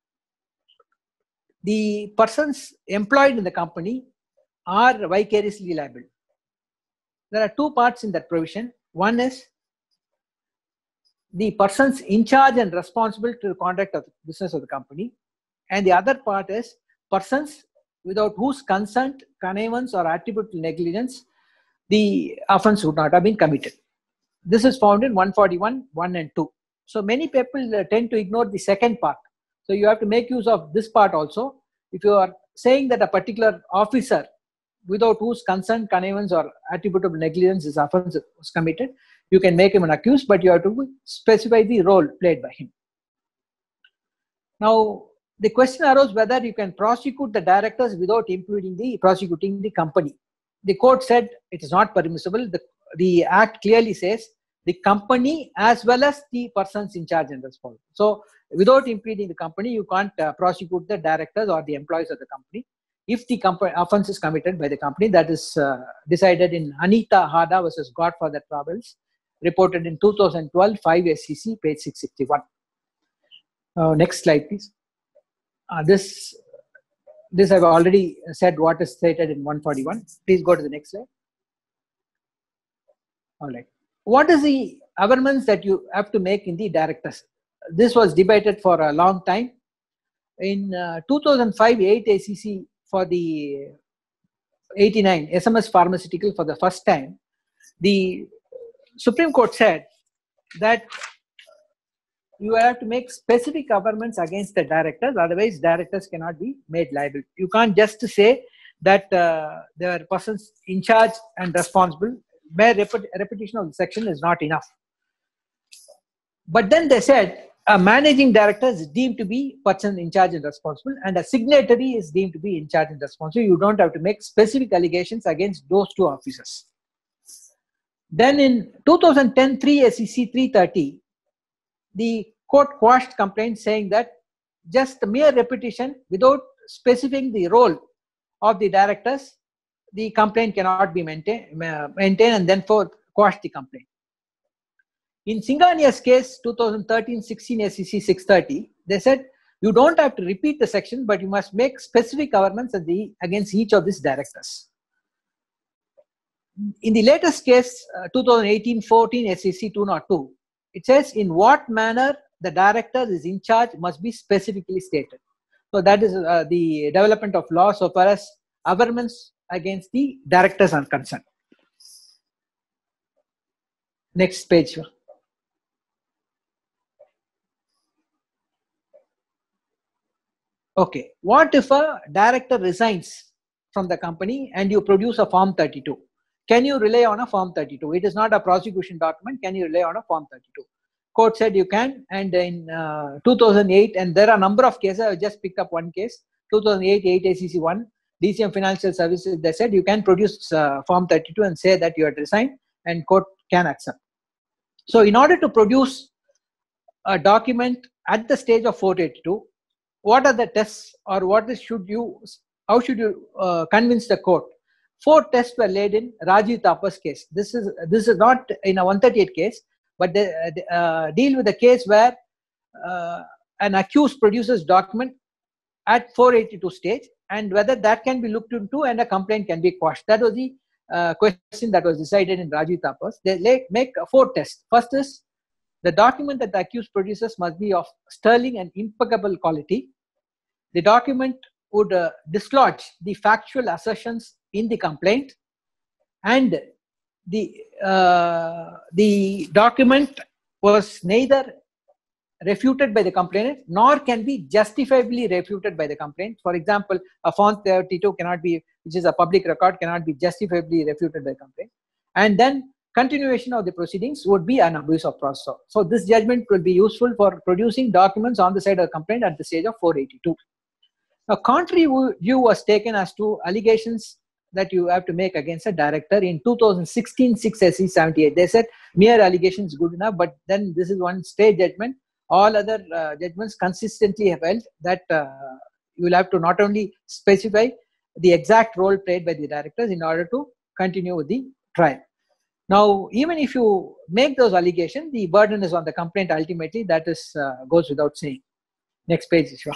The persons employed in the company are vicariously liable. There are 2 parts in that provision. One is the persons in charge and responsible to the conduct of the business of the company. And the other part is persons without whose consent, connivance, or attributable negligence the offense would not have been committed. This is found in 141, 1 and 2. So many people tend to ignore the second part. So you have to make use of this part also. If you are saying that a particular officer without whose consent, connivance, or attributable negligence his offense was committed, you can make him an accused, but you have to specify the role played by him. Now, the question arose whether you can prosecute the directors without prosecuting the company. The court said it is not permissible. The act clearly says the company as well as the persons in charge and responsible. So, without impeding the company, you can't prosecute the directors or the employees of the company if the offense is committed by the company. That is decided in Anita Hada versus Godfather Travels, reported in 2012, 5 SCC, page 661. Next slide, please. This I've already said what is stated in 141. Please go to the next slide. All right. What is the averments that you have to make in the directors? This was debated for a long time. In 2005, 8 ACC for the 89 SMS Pharmaceutical for the first time, the Supreme Court said that you have to make specific averments against the directors, otherwise directors cannot be made liable. You can't just say that there are persons in charge and responsible. Mere repetition of the section is not enough. But then they said a managing director is deemed to be person in charge and responsible, and a signatory is deemed to be in charge and responsible. You don't have to make specific allegations against those two officers. Then in 2010, 3 SEC 330, the court quashed complaints saying that just mere repetition without specifying the role of the directors, the complaint cannot be maintained, and then quashed the complaint. In Singhania's case, 2013-16 SEC 630, they said you don't have to repeat the section, but you must make specific averments against each of these directors. In the latest case, 2018-14 SEC 202, it says in what manner the director is in charge must be specifically stated. So that is the development of law so far as averments against the directors are concerned. Next page. Okay, what if a director resigns from the company and you produce a Form 32? Can you rely on a Form 32? It is not a prosecution document. Can you rely on a Form 32? Court said you can, and in 2008, and there are a number of cases, I just picked up one case, 2008, 8 ACC 1, DCM Financial Services, they said you can produce Form 32 and say that you had resigned, and court can accept. So in order to produce a document at the stage of 482, what are the tests, or how should you convince the court? 4 tests were laid in Rajiv Thapar's case. This is not in a 138 case, but they deal with a case where an accused produces document at 482 stage, and whether that can be looked into and a complaint can be quashed. That was the question that was decided in Rajiv Thapar's. They make 4 tests. First is the document that the accused produces must be of sterling and impeccable quality. The document would dislodge the factual assertions in the complaint, and the document was neither refuted by the complainant nor can be justifiably refuted by the complaint. For example, a Form 32 cannot be, which is a public record, cannot be justifiably refuted by the complaint. And then continuation of the proceedings would be an abuse of process. So this judgment will be useful for producing documents on the side of the complaint at the stage of 482. A contrary view was taken as to allegations that you have to make against a director in 2016 6 SC 78. They said mere allegations good enough, but then this is one state judgment. All other judgments consistently have held that you will have to not only specify the exact role played by the directors in order to continue with the trial. Now, even if you make those allegations, the burden is on the complaint ultimately. That is goes without saying. Next page, Ishwa.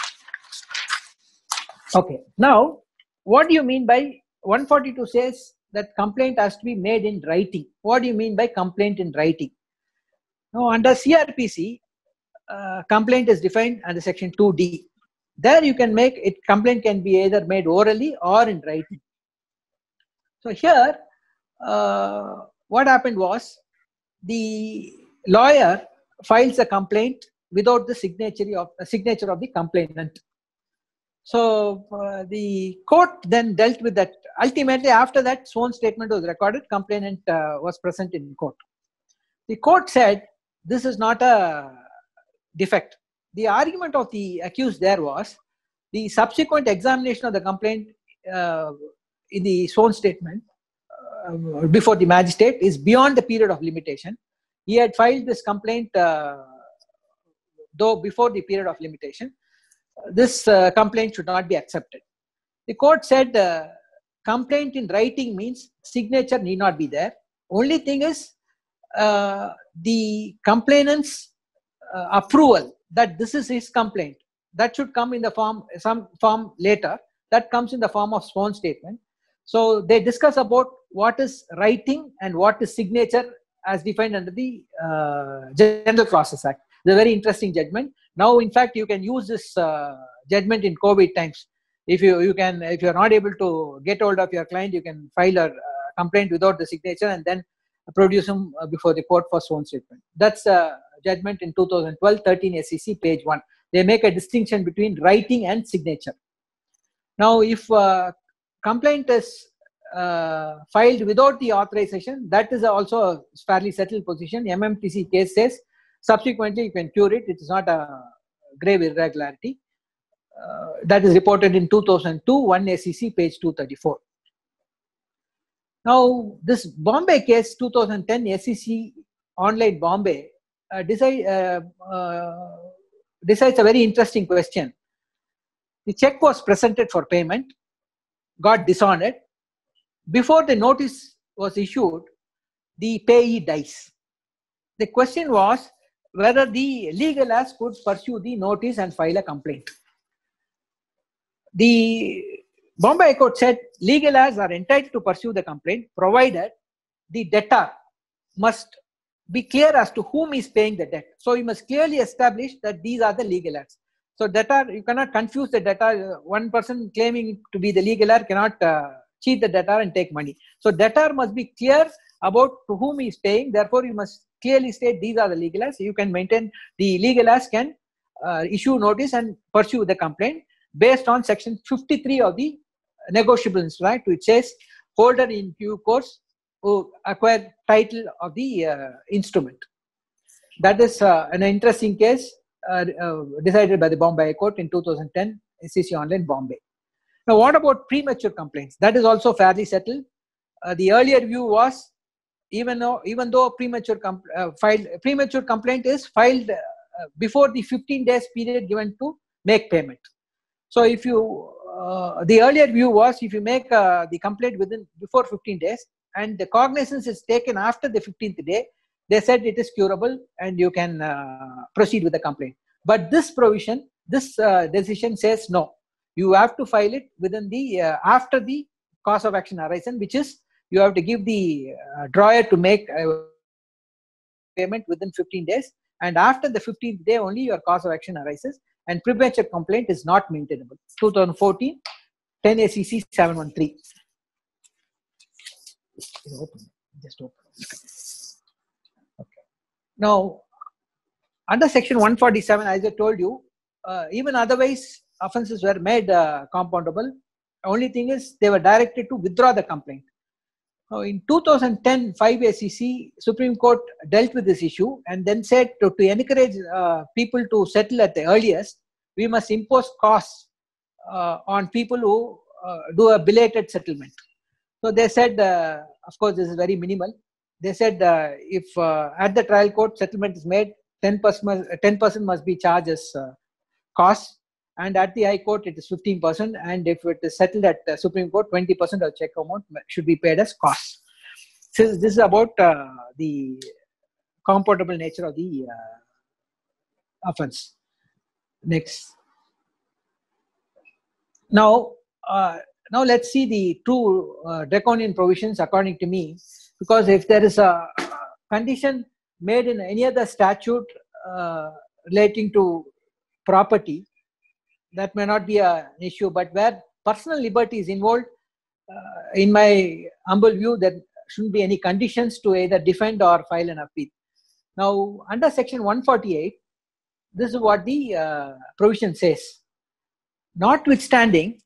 Okay, now what do you mean by 142 says that complaint has to be made in writing. What do you mean by complaint in writing? Now, under CRPC, complaint is defined under section 2D. There you can make it, complaint can be either made orally or in writing. So here, what happened was, the lawyer files a complaint without the signature of the complainant. So the court then dealt with that. Ultimately, after that sworn statement was recorded, complainant was present in court. The court said this is not a defect. The argument of the accused there was the subsequent examination of the complaint in the sworn statement before the magistrate is beyond the period of limitation. He had filed this complaint though before the period of limitation. This complaint should not be accepted. The court said complaint in writing means signature need not be there. Only thing is the complainant's approval that this is his complaint, that should come in the form, some form later, that comes in the form of sworn statement. So they discuss about what is writing and what is signature as defined under the General Process Act. It's a very interesting judgment. Now, in fact, you can use this judgment in COVID times. If you're not able to get hold of your client, you can file a complaint without the signature and then produce them before the court for sworn statement. That's a judgment in 2012, 13 SEC, page 1. They make a distinction between writing and signature. Now, if complaint is filed without the authorization, that is also a fairly settled position. MMTC case says subsequently you can cure it. It is not a grave irregularity. That is reported in 2002, 1 SEC, page 234. Now, this Bombay case, 2010 SEC Online Bombay, decides a very interesting question. The check was presented for payment, got dishonored. Before the notice was issued, the payee dies. The question was whether the legal as could pursue the notice and file a complaint. The Bombay High Court said legal as are entitled to pursue the complaint provided the debtor must be clear as to whom is paying the debt. So you must clearly establish that these are the legal ads. So debtor, you cannot confuse the debtor. One person claiming to be the legal ad cannot cheat the debtor and take money. So debtor must be clear about to whom he is paying. Therefore, you must clearly state these are the legal ads. You can maintain the legal ads can issue notice and pursue the complaint based on section 53 of the negotiable instrument, which says holder in due course who acquire title of the instrument. That is an interesting case decided by the Bombay High Court in 2010, SEC Online Bombay. Now, what about premature complaints? That is also fairly settled. The earlier view was even though premature complaint is filed before the 15 days period given to make payment. So if you the earlier view was if you make the complaint before 15 days and the cognizance is taken after the 15th day, they said it is curable and you can proceed with the complaint. But this provision, this decision says no. You have to file it within the after the cause of action arisen, which is you have to give the drawer to make payment within 15 days, and after the 15th day only your cause of action arises, and premature complaint is not maintainable. 2014, 10 SEC 713. Just open. Okay. Now, under section 147, as I told you, even otherwise offences were made compoundable. Only thing is they were directed to withdraw the complaint. Now, in 2010, 5 SEC, Supreme Court dealt with this issue and then said to encourage people to settle at the earliest, we must impose costs on people who do a belated settlement. So they said, of course, this is very minimal. They said if at the trial court settlement is made, 10% must be charged as costs, and at the High Court it is 15%, and if it is settled at the Supreme Court, 20% of check amount should be paid as costs. So this is about the compoundable nature of the offense. Next. Now, now let's see the true draconian provisions according to me, because if there is a condition made in any other statute relating to property, that may not be an issue, but where personal liberty is involved, in my humble view, there shouldn't be any conditions to either defend or file an appeal. Now, under section 148, this is what the provision says. Notwithstanding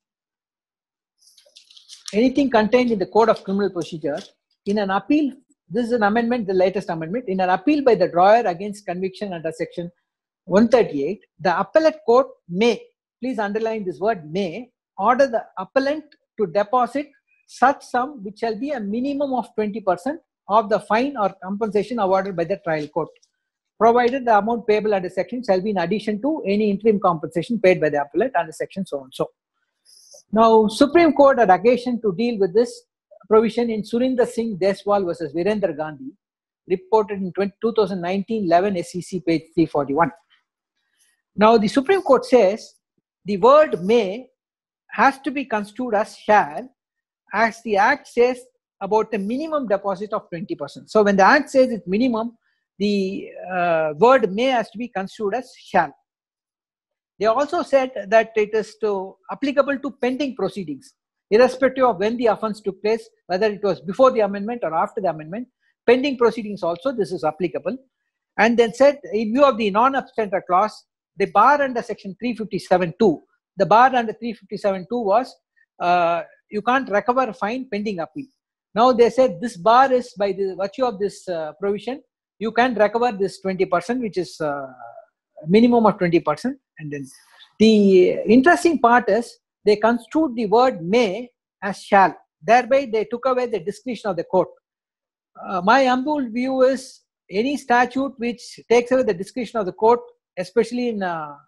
anything contained in the Code of Criminal Procedure, in an appeal, this is an amendment, the latest amendment, in an appeal by the drawer against conviction under section 138, the appellate court may, please underline this word may, order the appellant to deposit such sum which shall be a minimum of 20% of the fine or compensation awarded by the trial court, provided the amount payable under section shall be in addition to any interim compensation paid by the appellant under section so and so. Now, Supreme Court had occasion to deal with this provision in Surinder Singh Deswal versus Virendra Gandhi, reported in 2019-11 SEC page 341. Now, the Supreme Court says the word may has to be construed as shall, as the Act says about the minimum deposit of 20%. So, when the Act says it's minimum, the word may has to be construed as shall. They also said that it is applicable to pending proceedings, irrespective of when the offence took place, whether it was before the amendment or after the amendment. Pending proceedings also, this is applicable. And then said, in view of the non-abstentor clause, the bar under section 357(2), the bar under 357(2) was you can't recover a fine pending appeal. Now they said this bar is, by the virtue of this provision, you can recover this 20%, which is minimum of 20%. And then the interesting part is they construed the word may as shall. Thereby they took away the discretion of the court. My humble view is any statute which takes away the discretion of the court, especially in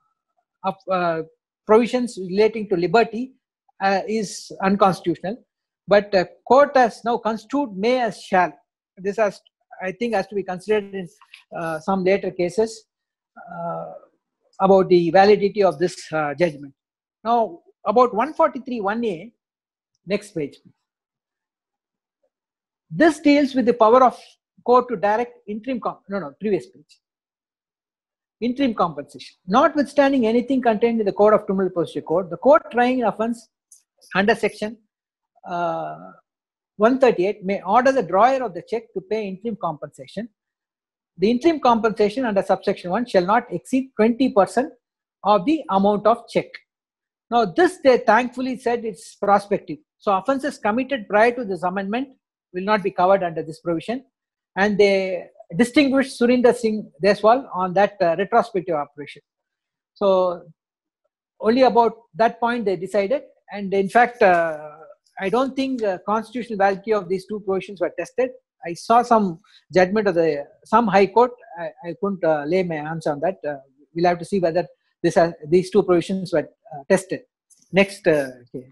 provisions relating to liberty, is unconstitutional. But the court has now construed may as shall. This has, I think, has to be considered in some later cases about the validity of this judgment. Now, about 143(1)(a), next page. This deals with the power of court to direct interim, previous page. Interim compensation. Notwithstanding anything contained in the Code of Criminal Procedure Code, the court trying offence under section 138 may order the drawer of the check to pay interim compensation. The interim compensation under subsection 1 shall not exceed 20% of the amount of check. Now, this they thankfully said it's prospective. So, offences committed prior to this amendment will not be covered under this provision. And they distinguished Surinder Singh Deswal on that retrospective operation. So, only about that point they decided. And in fact, I don't think constitutional validity of these two provisions were tested. I saw some judgment of some high court. I couldn't lay my hands on that. We'll have to see whether these two provisions were tested. Next. Okay.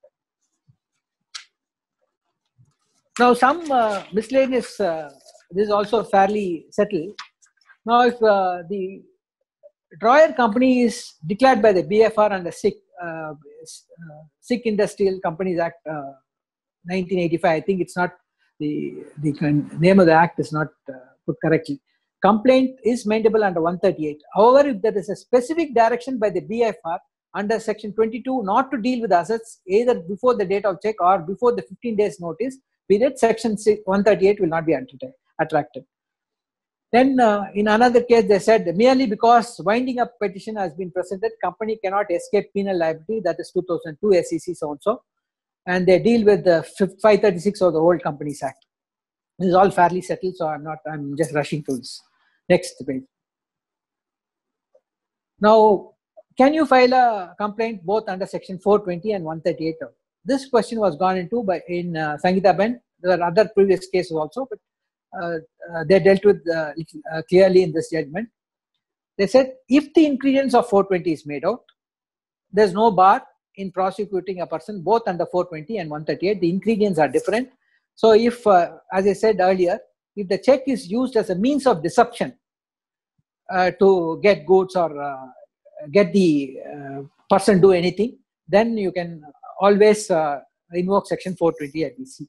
Now, some miscellaneous, this is also fairly settled. Now, if the drawer company is declared by the BFR under Sikh Industrial Companies Act 1985, I think it's not, the name of the act is not put correctly. Complaint is maintainable under 138. However, if there is a specific direction by the BFR under section 22 not to deal with assets either before the date of check or before the 15 days notice period, section 138 will not be attracted. Then in another case they said merely because winding up petition has been presented, company cannot escape penal liability, that is 2002 SEC so and so. And they deal with the 536 of the Old Companies Act. This is all fairly settled, so I'm just rushing through this. Next page. Now, can you file a complaint both under section 420 and 138? This question was gone into in Sangeeta Ben. There are other previous cases also, but they dealt with clearly in this judgment. They said if the ingredients of 420 is made out, there's no bar in prosecuting a person both under 420 and 138. The ingredients are different. So if, as I said earlier, if the check is used as a means of deception to get goods or get the person do anything, then you can always invoke section 420 as we see.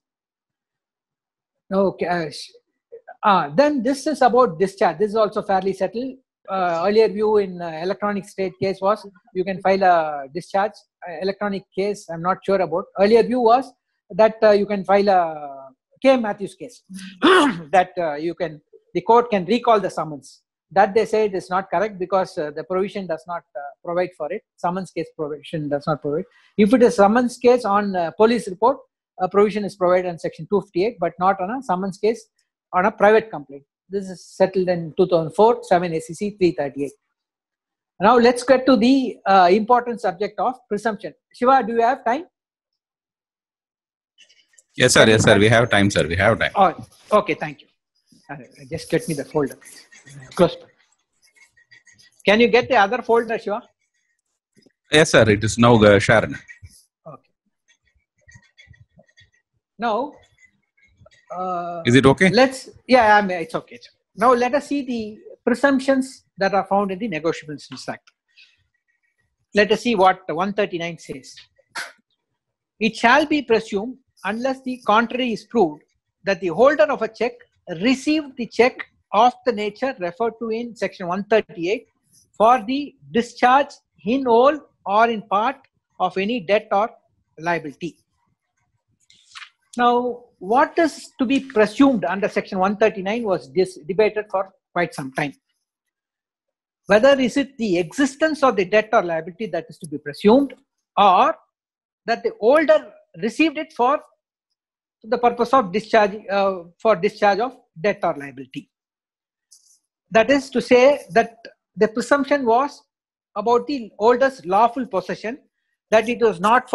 Okay. Then this is about discharge. This is also fairly settled. Earlier view in electronic state case was you can file a discharge. Electronic case, I'm not sure about. Earlier view was that you can file a K. Matthews case that the court can recall the summons. That they say it is not correct because the provision does not provide for it. Summons case provision does not provide. If it is summons case on police report, a provision is provided in section 258, but not on a summons case on a private complaint. This is settled in 2004, 7 SEC 338. Now let's get to the important subject of presumption. Shiva, do you have time? Yes, sir. Yes, sir. We have time, sir. We have time. Oh, okay, thank you. Just get me the folder. Close. Can you get the other folder, Shiva? Yes, sir. It is now shared. Okay. Now, is it okay? It's okay. Now let us see the presumptions that are found in the Negotiable Instruments Act. Let us see what 139 says. It shall be presumed, unless the contrary is proved, that the holder of a check received the check of the nature referred to in section 138 for the discharge in whole or in part of any debt or liability. Now, what is to be presumed under section 139 was debated for quite some time. Whether is it the existence of the debt or liability that is to be presumed, or that the holder received it for the purpose of discharge, for discharge of debt or liability. That is to say that the presumption was about the holder's lawful possession, that it was not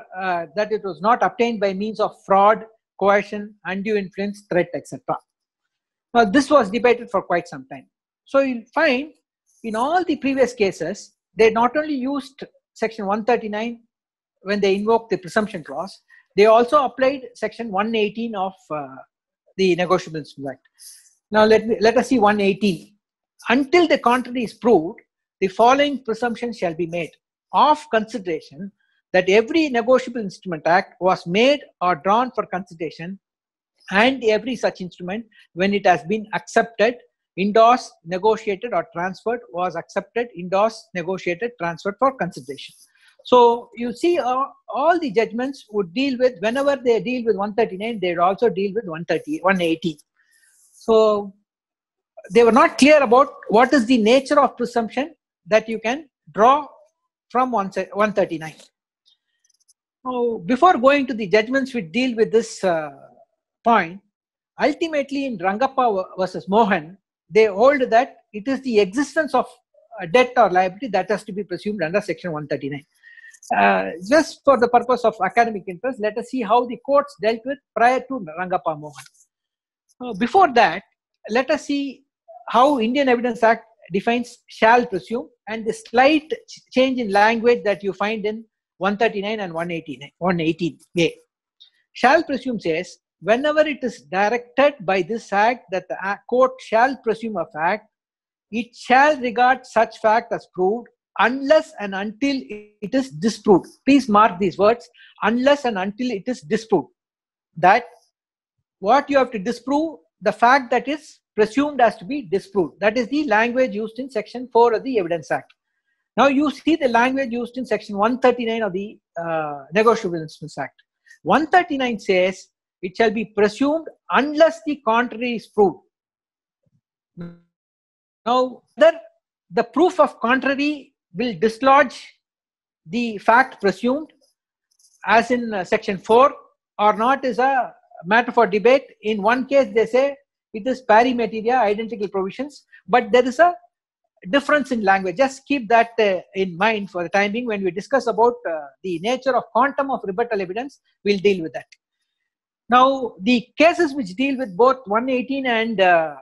obtained by means of fraud, coercion, undue influence, threat, etc. Now this was debated for quite some time. So you'll find in all the previous cases, they not only used section 139 when they invoked the presumption clause, they also applied section 118 of the Negotiable Instruments Act. Now let us see 118. Until the contrary is proved, the following presumption shall be made of consideration that every Negotiable Instrument Act was made or drawn for consideration, and every such instrument, when it has been accepted, endorsed, negotiated or transferred, was accepted, endorsed, negotiated, transferred for consideration. So you see all the judgments would deal with, whenever they deal with 139, they would also deal with 118. So they were not clear about what is the nature of presumption that you can draw from 139. Now, before going to the judgments which deal with this point, ultimately in Rangappa versus Mohan, they hold that it is the existence of debt or liability that has to be presumed under section 139. Just for the purpose of academic interest, let us see how the courts dealt with prior to Rangappa Mohan. Before that, let us see how Indian Evidence Act defines shall presume, and the slight change in language that you find in 139 and 118a. Shall presume says, whenever it is directed by this act that the court shall presume a fact, it shall regard such fact as proved unless and until it is disproved. Please mark these words, unless and until it is disproved. That what you have to disprove, the fact that is presumed as to be disproved. That is the language used in section 4 of the Evidence Act. Now you see the language used in section 139 of the Negotiable Instruments Act. 139 says it shall be presumed unless the contrary is proved. Now whether the proof of contrary will dislodge the fact presumed as in section 4 or not is a matter for debate. In one case they say it is pari materia, identical provisions, but there is a difference in language. Just keep that in mind for the time being. When we discuss about the nature of quantum of rebuttal evidence, we'll deal with that. Now, the cases which deal with both 118 and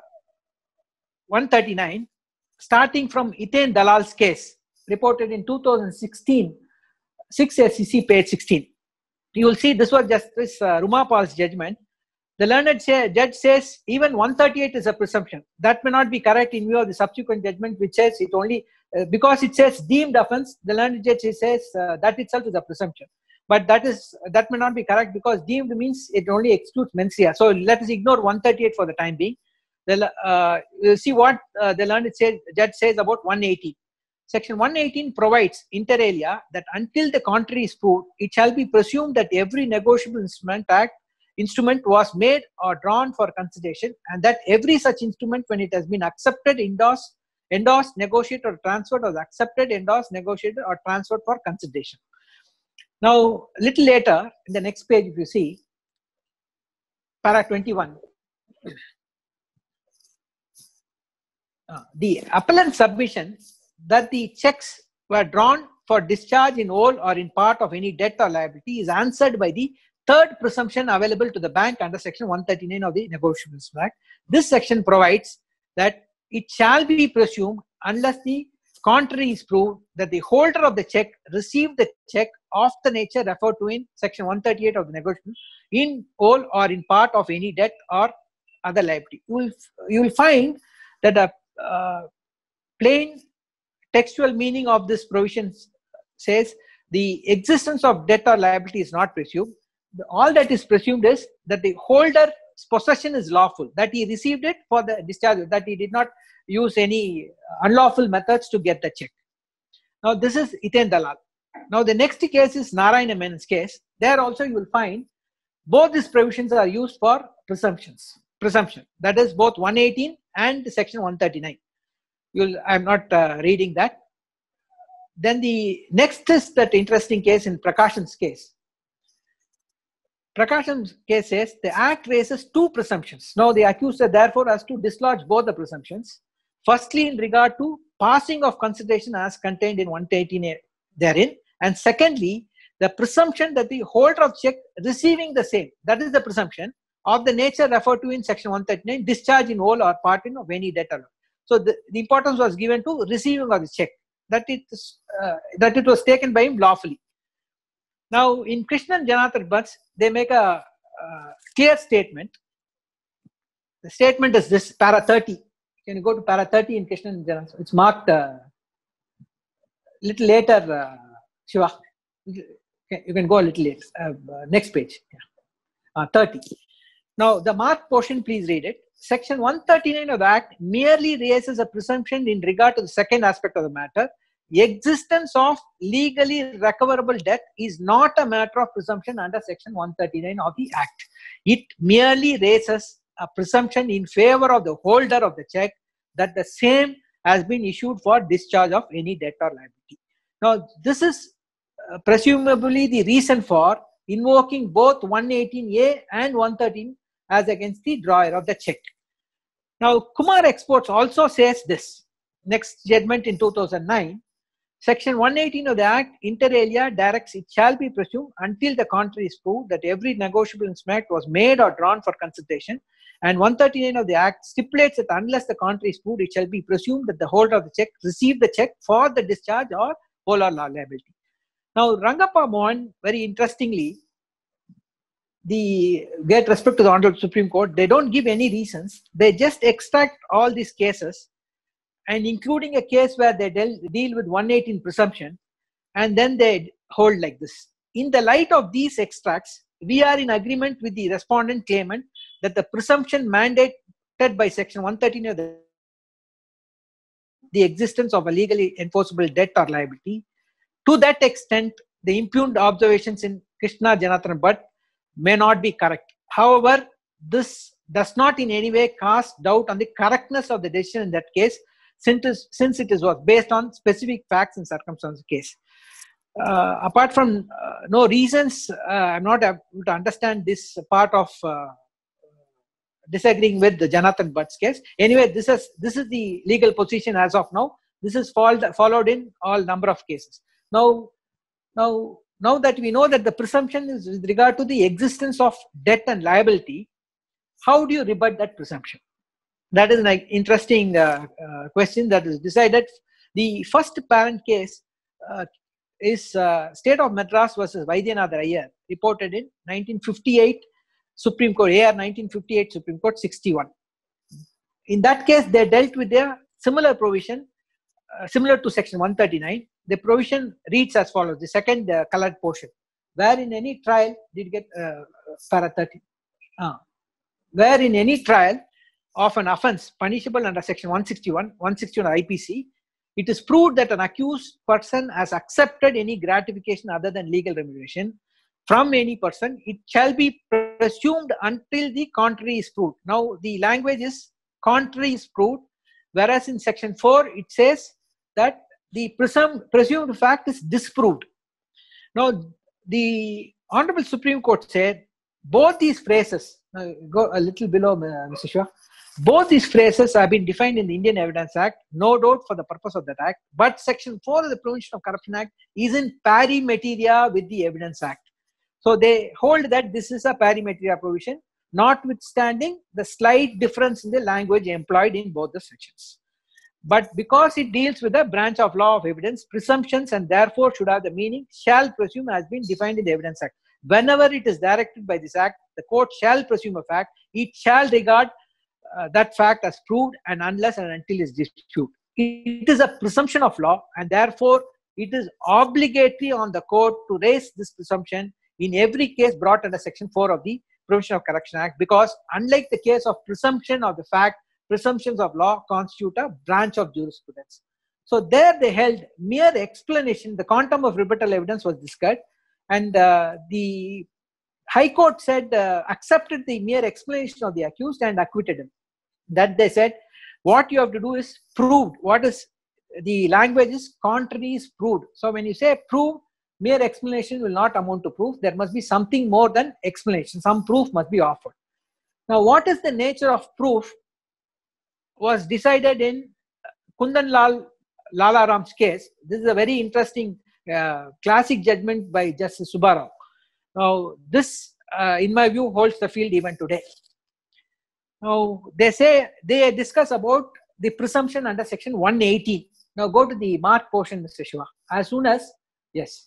139, starting from Iten Dalal's case, reported in 2016, 6 SEC page 16. You will see this was Justice Rumapal's judgment. The learned judge says even 138 is a presumption. That may not be correct in view of the subsequent judgment, which says it only, because it says deemed offense, the learned judge says that itself is a presumption. but that may not be correct, because deemed means it only excludes mens rea. So let us ignore 138 for the time being. You'll see what the learned judge says about 118. Section 118 provides inter alia that until the contrary is proved, it shall be presumed that every negotiable instrument was made or drawn for consideration, and that every such instrument, when it has been accepted, endorsed, negotiated or transferred, was accepted, endorsed, negotiated or transferred for consideration. Now, little later in the next page, if you see, para 21, the appellant's submission that the checks were drawn for discharge in whole or in part of any debt or liability is answered by the third presumption available to the bank under section 139 of the Negotiable Instruments Act. This section provides that it shall be presumed, unless the contrary is proved, that the holder of the check received the check of the nature referred to in section 138 of the Negotiable in whole or in part of any debt or other liability. You will find that a plain textual meaning of this provision says the existence of debt or liability is not presumed. All that is presumed is that the holder's possession is lawful, that he received it for the discharge, that he did not use any unlawful methods to get the check. Now this is Hiten Dalal. Now the next case is Narayana Menon's case. There also you will find both these provisions are used for presumption. That is both 118 and section 139. I'm not reading that. Then the next is that interesting case in Prakashan's case. Prakashan's case says the act raises two presumptions. Now the accuser therefore has to dislodge both the presumptions. Firstly, in regard to passing of consideration as contained in 118 therein, and secondly, the presumption that the holder of check receiving the same, that is the presumption of the nature referred to in section 139, discharge in whole or part in of any debt or loan. So the importance was given to receiving of the check, that it was taken by him lawfully. Now in Krishnan Janathan Butts, they make a clear statement. The statement is this, para 30. Can you go to para 30 in Krishnan Janathan? It's marked little later, Shiva. You can go a little later. Next page. 30. Now the marked portion, please read it. Section 139 of the Act merely raises a presumption in regard to the second aspect of the matter. The existence of legally recoverable debt is not a matter of presumption under section 139 of the Act. It merely raises a presumption in favor of the holder of the check that the same has been issued for discharge of any debt or liability. Now this is presumably the reason for invoking both 118A and 113 as against the drawer of the check. Now Kumar Exports also says this. Next judgment in 2009, section 118 of the Act inter alia directs it shall be presumed until the contrary is proved that every negotiable instrument was made or drawn for consideration, and 139 of the Act stipulates that unless the contrary is proved, it shall be presumed that the holder of the check received the check for the discharge or whole or liability. Now Rangappa Mohan, very interestingly, get respect to the Honorable Supreme Court, they don't give any reasons. They just extract all these cases, and including a case where they deal with 118 presumption, and then they hold like this. In the light of these extracts, we are in agreement with the respondent claimant that the presumption mandated by section 113 of the existence of a legally enforceable debt or liability. To that extent, the impugned observations in Krishna Janathan Bhatt may not be correct. However, this does not in any way cast doubt on the correctness of the decision in that case, since it was based on specific facts and circumstances of the case. Apart from no reasons, I'm not able to understand this part of disagreeing with the Janathan Bhatt's case. Anyway, this is the legal position as of now. This is followed in all number of cases. Now that we know that the presumption is with regard to the existence of debt and liability, how do you rebut that presumption? That is an interesting question that is decided. The first parent case is State of Madras versus Vaidyanath Iyer, reported in 1958 Supreme Court, AR 1958 Supreme Court 61. In that case, they dealt with a similar provision, similar to section 139. The provision reads as follows, the second colored portion. where in any trial, did you get para 30? Where in any trial of an offence punishable under section 161 IPC, it is proved that an accused person has accepted any gratification other than legal remuneration from any person, it shall be presumed until the contrary is proved. Now, the language is contrary is proved, whereas in section 4, it says that the presumed fact is disproved. Now, the Honorable Supreme Court said both these phrases, go a little below, Mr. Shah, both these phrases have been defined in the Indian Evidence Act, no doubt for the purpose of that act, but section 4 of the Prevention of Corruption Act is in pari materia with the Evidence Act. So they hold that this is a pari materia provision, notwithstanding the slight difference in the language employed in both the sections. But because it deals with a branch of law of evidence, presumptions and therefore should have the meaning shall presume has been defined in the Evidence Act. Whenever it is directed by this act, the court shall presume a fact, it shall regard that fact as proved and unless and until it is disputed. It is a presumption of law and therefore it is obligatory on the court to raise this presumption in every case brought under section 4 of the Prevention of Corruption Act, because unlike the case of presumption of the fact, presumptions of law constitute a branch of jurisprudence. So there they held mere explanation, the quantum of rebuttal evidence was discussed, and the High Court said accepted the mere explanation of the accused and acquitted him. That they said what you have to do is proved. What is the language is contrary is proved. So when you say prove, mere explanation will not amount to proof. There must be something more than explanation. Some proof must be offered. Now, what is the nature of proof was decided in Kundan Lala Ram's case. This is a very interesting classic judgment by Justice Subbarao. Now, this, in my view, holds the field even today. Now, they discuss about the presumption under section 118. Now, go to the mark portion, Mr. Shiva. As soon as, yes.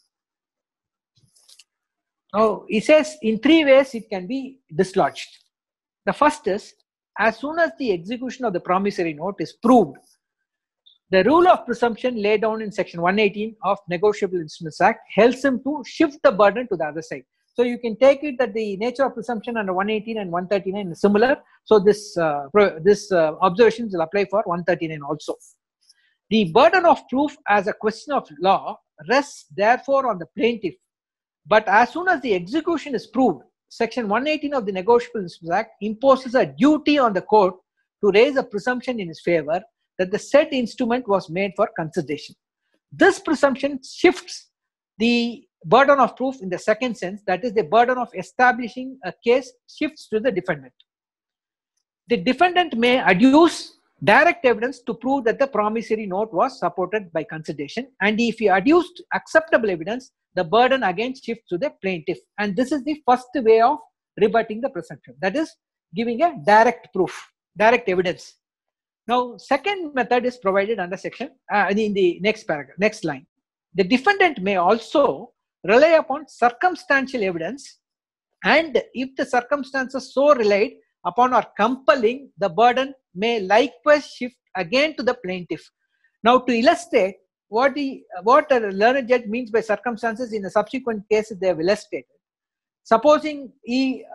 Now, he says in 3 ways it can be dislodged. The first is, as soon as the execution of the promissory note is proved, the rule of presumption laid down in section 118 of Negotiable Instruments Act helps him to shift the burden to the other side. So you can take it that the nature of presumption under 118 and 139 is similar. So this observations will apply for 139 also. The burden of proof as a question of law rests therefore on the plaintiff. But as soon as the execution is proved, section 118 of the Negotiable Instruments Act imposes a duty on the court to raise a presumption in his favor that the said instrument was made for consideration. This presumption shifts the burden of proof in the second sense, that is the burden of establishing a case shifts to the defendant. The defendant may adduce direct evidence to prove that the promissory note was supported by consideration, and if he adduced acceptable evidence, the burden again shifts to the plaintiff. And this is the first way of rebutting the presumption, that is giving a direct proof, direct evidence. Now, second method is provided under section in the next paragraph, next line. The defendant may also rely upon circumstantial evidence, and if the circumstances so relied upon are compelling, the burden may likewise shift again to the plaintiff. Now, to illustrate what a learned judge means by circumstances in the subsequent cases they have illustrated. Supposing he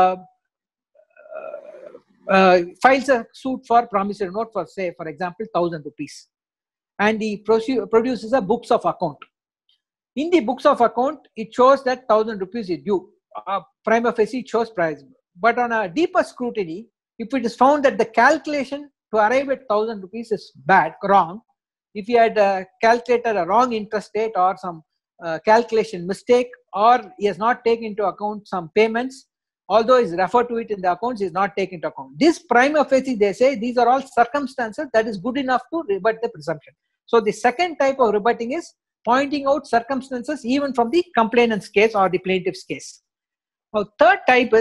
files a suit for promissory note for, say, for example, 1,000 rupees, and he produces a books of account. In the books of account, it shows that 1,000 rupees is due. Prima facie, it shows price. But on a deeper scrutiny, if it is found that the calculation to arrive at 1,000 rupees is wrong, if he had calculated a wrong interest rate or some calculation mistake, or he has not taken into account some payments, although is referred to it in the accounts, is not taken into account. This prima facie, they say, these are all circumstances that is good enough to rebut the presumption. So the second type of rebutting is pointing out circumstances even from the complainant's case or the plaintiff's case. Now, third type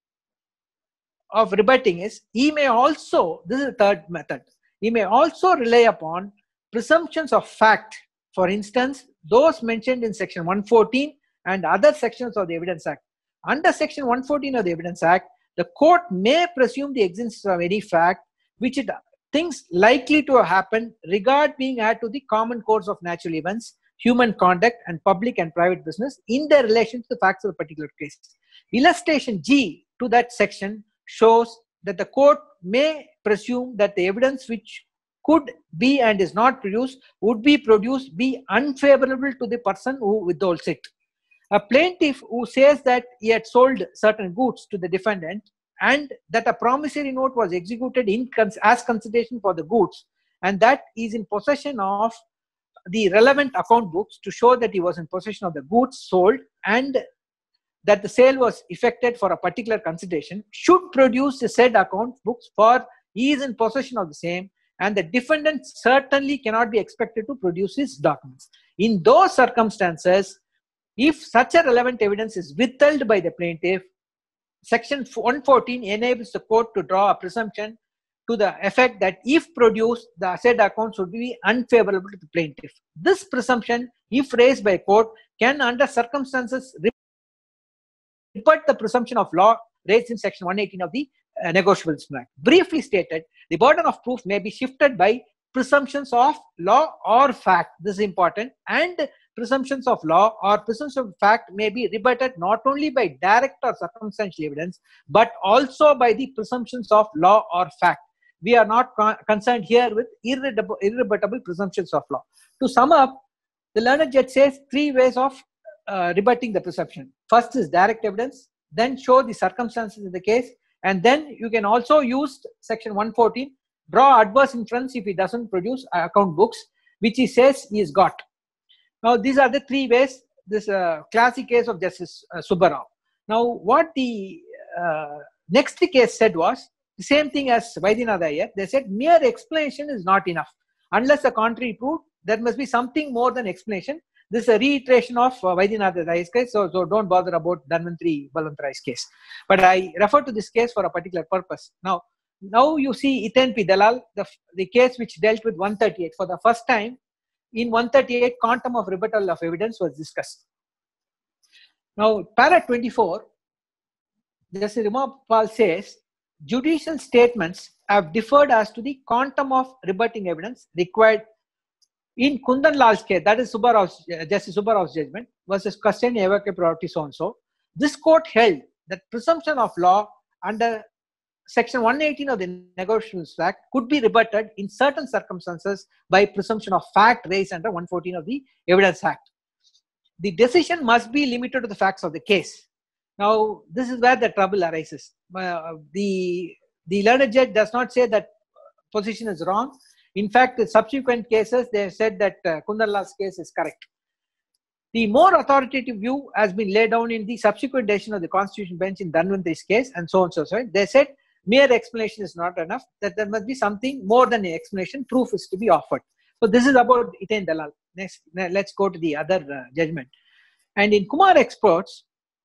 of rebutting is, he may also, this is the third method, he may also rely upon presumptions of fact. For instance, those mentioned in section 114 and other sections of the Evidence Act. Under section 114 of the Evidence Act, the court may presume the existence of any fact which it thinks likely to have happened, regard being had to the common course of natural events, human conduct, and public and private business in their relation to the facts of the particular case. Illustration G to that section shows that the court may presume that the evidence which could be and is not produced would be produced be unfavorable to the person who withholds it. A plaintiff who says that he had sold certain goods to the defendant and that a promissory note was executed as consideration for the goods, and that he is in possession of the relevant account books to show that he was in possession of the goods sold and that the sale was effected for a particular consideration, should produce the said account books, for he is in possession of the same, and the defendant certainly cannot be expected to produce his documents. In those circumstances, if such a relevant evidence is withheld by the plaintiff, Section 114 enables the court to draw a presumption to the effect that if produced, the said accounts would be unfavorable to the plaintiff. This presumption, if raised by a court, can under circumstances rebut the presumption of law raised in Section 118 of the Negotiables Act. Briefly stated, the burden of proof may be shifted by presumptions of law or fact. This is important. And presumptions of law or presumptions of fact may be rebutted not only by direct or circumstantial evidence, but also by the presumptions of law or fact. We are not concerned here with irrebuttable presumptions of law. To sum up, the learned judge says three ways of rebutting the presumption. First is direct evidence, then show the circumstances of the case, and then you can also use Section 114, draw adverse inference if he doesn't produce account books, which he says he has got. Now, these are the three ways. This classic case of Justice Subba Rao. Now, what the next case said was the same thing as Vaidyanatha Iyer. They said mere explanation is not enough. Unless the contrary proved, there must be something more than explanation. This is a reiteration of Vaidyanatha Iyer's case, so don't bother about Dhanvantari Balwantarai's case. But I refer to this case for a particular purpose. Now you see Hiten P. Dalal, the case which dealt with 138. For the first time, in 138, quantum of rebuttal of evidence was discussed. Now, para 24, Justice Rimapal says, judicial statements have differed as to the quantum of rebutting evidence required in Kundan Lal's case, that is Justice Subba Rao's judgment, versus custody and evocative priority so and so. This court held that presumption of law under Section 118 of the Negotiations Act could be rebutted in certain circumstances by presumption of fact raised under 114 of the Evidence Act. The decision must be limited to the facts of the case. Now, this is where the trouble arises. The learned judge does not say that position is wrong. In fact, in subsequent cases, they have said that Kundan Lal's case is correct. The more authoritative view has been laid down in the subsequent decision of the Constitution Bench in Dhanvantari's case, and so on and so forth. They said mere explanation is not enough, that there must be something more than an explanation, proof is to be offered. So this is about Hiten Dalal. Next, let's go to the other judgment. And in Kumar Exports,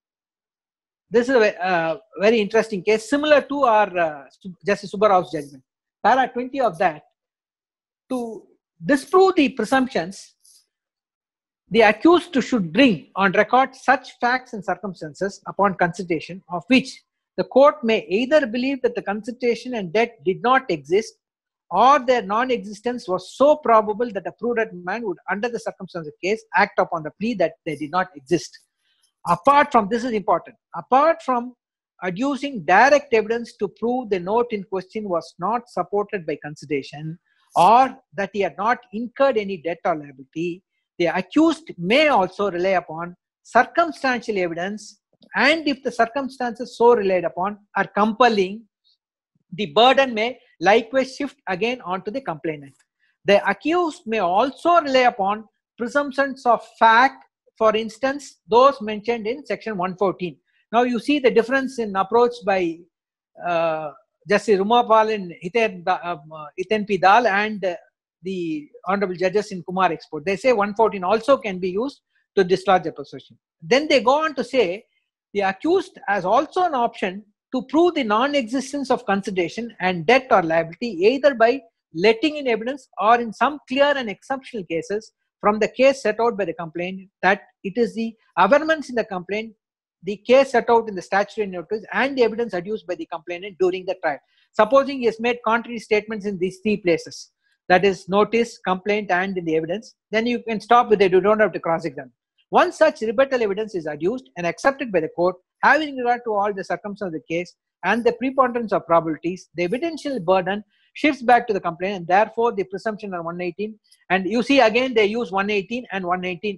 this is a very interesting case, similar to our Justice Subba Rao's judgment. Para 20 of that, to disprove the presumptions, the accused should bring on record such facts and circumstances upon consideration of which the court may either believe that the consideration and debt did not exist, or their non-existence was so probable that a prudent man would, under the circumstances of the case, act upon the plea that they did not exist. Apart from, this is important, apart from adducing direct evidence to prove the note in question was not supported by consideration, or that he had not incurred any debt or liability, the accused may also rely upon circumstantial evidence, and if the circumstances so relied upon are compelling, the burden may likewise shift again onto the complainant. The accused may also rely upon presumptions of fact, for instance, those mentioned in Section 114. Now you see the difference in approach by Justice Rimapal in Hiten P. Dalal and the honorable judges in Kumar Export. They say 114 also can be used to discharge the possession. Then they go on to say the accused has also an option to prove the non-existence of consideration and debt or liability either by letting in evidence or in some clear and exceptional cases from the case set out by the complaint that it is the averments in the complaint, the case set out in the statutory notice, and the evidence adduced by the complainant during the trial. Supposing he has made contrary statements in these three places, that is notice, complaint, and in the evidence, then you can stop with it. You don't have to cross-examine. Once such rebuttal evidence is adduced and accepted by the court, having regard to all the circumstances of the case and the preponderance of probabilities, the evidential burden shifts back to the complainant, and therefore the presumption on 118. And you see again they use 118 and 119.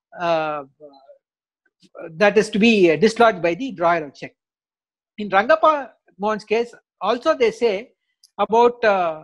That is to be dislodged by the drawer of check. In Rangappa Mohan's case, also they say about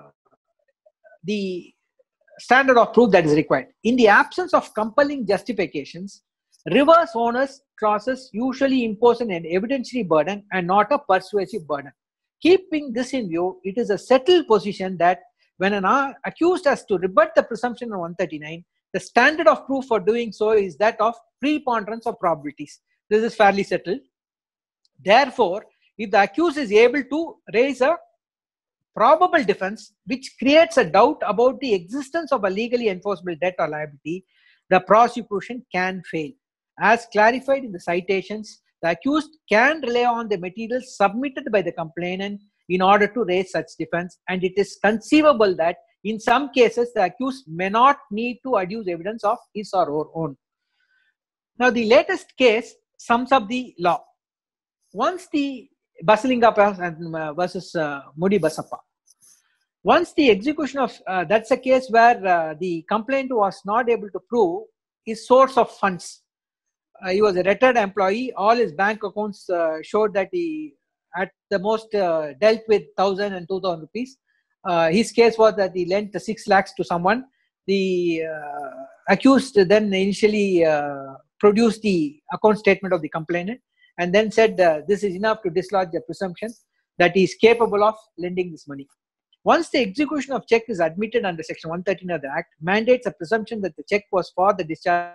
the standard of proof that is required. In the absence of compelling justifications, reverse onus clauses usually impose an evidentiary burden and not a persuasive burden. Keeping this in view, it is a settled position that when an accused has to rebut the presumption of 139, the standard of proof for doing so is that of preponderance of probabilities. This is fairly settled. Therefore, if the accused is able to raise a probable defense which creates a doubt about the existence of a legally enforceable debt or liability, the prosecution can fail. As clarified in the citations, the accused can rely on the materials submitted by the complainant in order to raise such defense, and it is conceivable that in some cases the accused may not need to adduce evidence of his or her own. Now, the latest case sums up the law. Once the Basalingappa versus Mudi Basappa. Once the execution of, that's a case where the complainant was not able to prove his source of funds. He was a retired employee. All his bank accounts showed that he at the most dealt with 1,000 and 2,000 rupees. His case was that he lent 6 lakhs to someone. The accused then initially produced the account statement of the complainant and then said this is enough to dislodge the presumption that he is capable of lending this money. Once the execution of check is admitted under section 113 of the Act, mandates a presumption that the check was for the discharge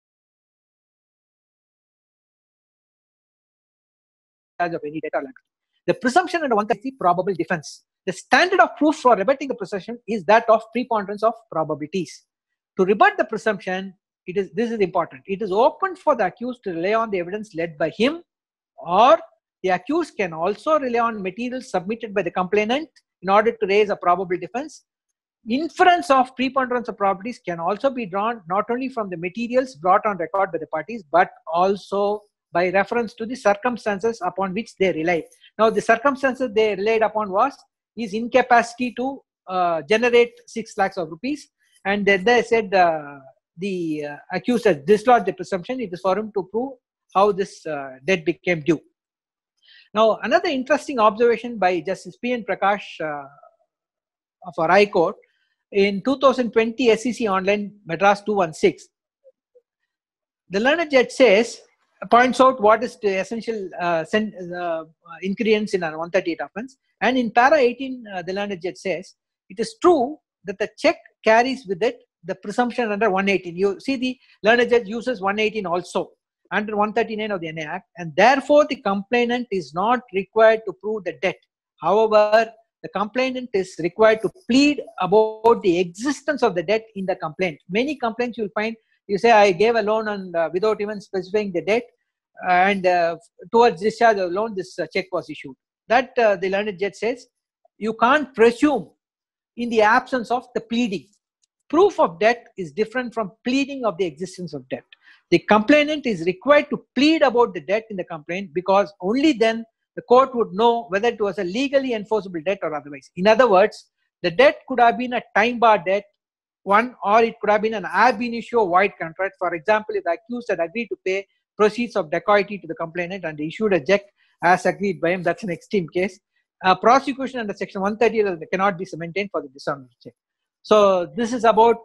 of any debt or liability. The presumption under 130 probable defense. The standard of proof for rebutting the presumption is that of preponderance of probabilities. To rebut the presumption, this is important. It is open for the accused to rely on the evidence led by him, or the accused can also rely on materials submitted by the complainant in order to raise a probable defense. Inference of preponderance of probabilities can also be drawn not only from the materials brought on record by the parties, but also by reference to the circumstances upon which they rely. Now, the circumstances they relied upon was his incapacity to generate 6 lakhs of rupees, and then they said the accused has dislodged the presumption. It is for him to prove how this debt became due. Now, another interesting observation by Justice P. N. Prakash of our High Court in 2020 SEC Online Madras 216, the learned judge points out what is the essential ingredients in an 138 offense, and in para 18 the learned judge says it is true that the check carries with it the presumption under 118. You see the learned judge uses 118 also under 139 of the NA Act, and therefore the complainant is not required to prove the debt. However, the complainant is required to plead about the existence of the debt in the complaint. Many complaints you will find, you say I gave a loan and without even specifying the debt, and towards discharge of the loan this check was issued. That the learned judge says you can't presume in the absence of the pleading. Proof of debt is different from pleading of the existence of debt. The complainant is required to plead about the debt in the complaint, because only then the court would know whether it was a legally enforceable debt or otherwise. In other words, the debt could have been a time bar debt, one, or it could have been an ab initio void contract. For example, if the accused had agreed to pay proceeds of dacoity to the complainant and issued a check as agreed by him, that's an extreme case. Prosecution under section 130 cannot be maintained for the dishonest check. So this is about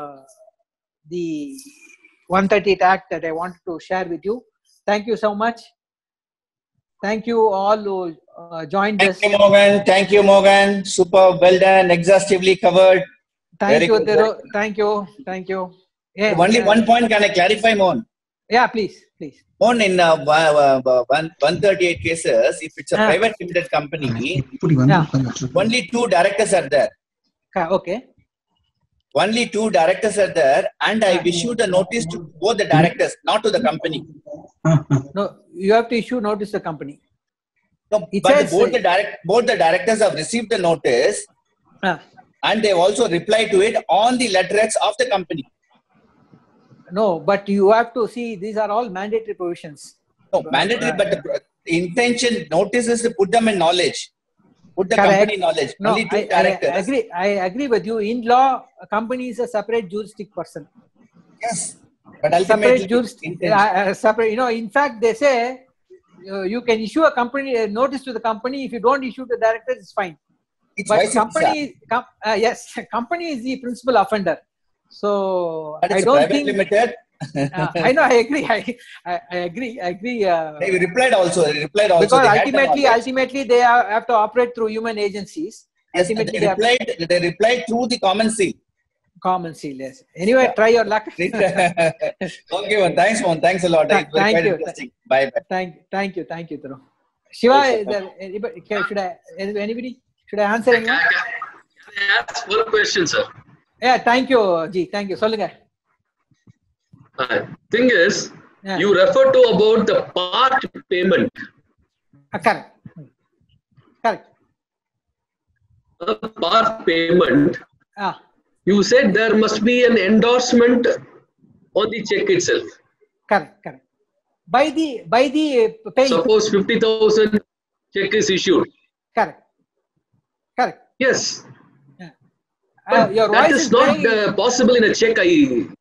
the 138 Act that I wanted to share with you. Thank you so much. Thank you all who joined us. Thank you, Morgan. Thank you, Morgan. Super, well done, exhaustively covered. Thank you, Thiru. Thank you. Thank you. Yeah, only one point can I clarify, Mohan? Yeah, please. Mohan, in 138 cases, if it's a private limited company, only 2 directors are there. Okay. Only 2 directors are there, and I issued a notice to both the directors, not to the company. No, you have to issue notice to the company. No, but both the directors have received the notice. and they also reply to it on the letterheads of the company. No, but you have to see these are all mandatory provisions. No, mandatory, but the intention notice is to put them in knowledge. Put the company knowledge. No, Only two characters. I agree with you. In law, a company is a separate juristic person. Yes, but ultimately, separate. In fact, they say you can issue a company notice to the company. If you don't issue to the directors, it's fine. But yes, company is the principal offender. So but I don't think limited. I know. I agree. I agree. They replied also. Because ultimately, they have to operate through human agencies. Yes, they replied through the common seal. Common seal, yes. Anyway, try your luck. Okay, man. Thanks, man. Thanks a lot. Thank you. Bye. Thank you, Dhruv. Shiva, should I answer anyone? Can I ask one question, sir? Yeah, thank you, G. Thank you. Solunga. Thing is, you refer to about the part payment. Correct. Part payment. You said there must be an endorsement on the check itself. Correct. By the payee. Suppose 50,000 check is issued. Correct. Yes. Your that voice is not possible in a check. Sir,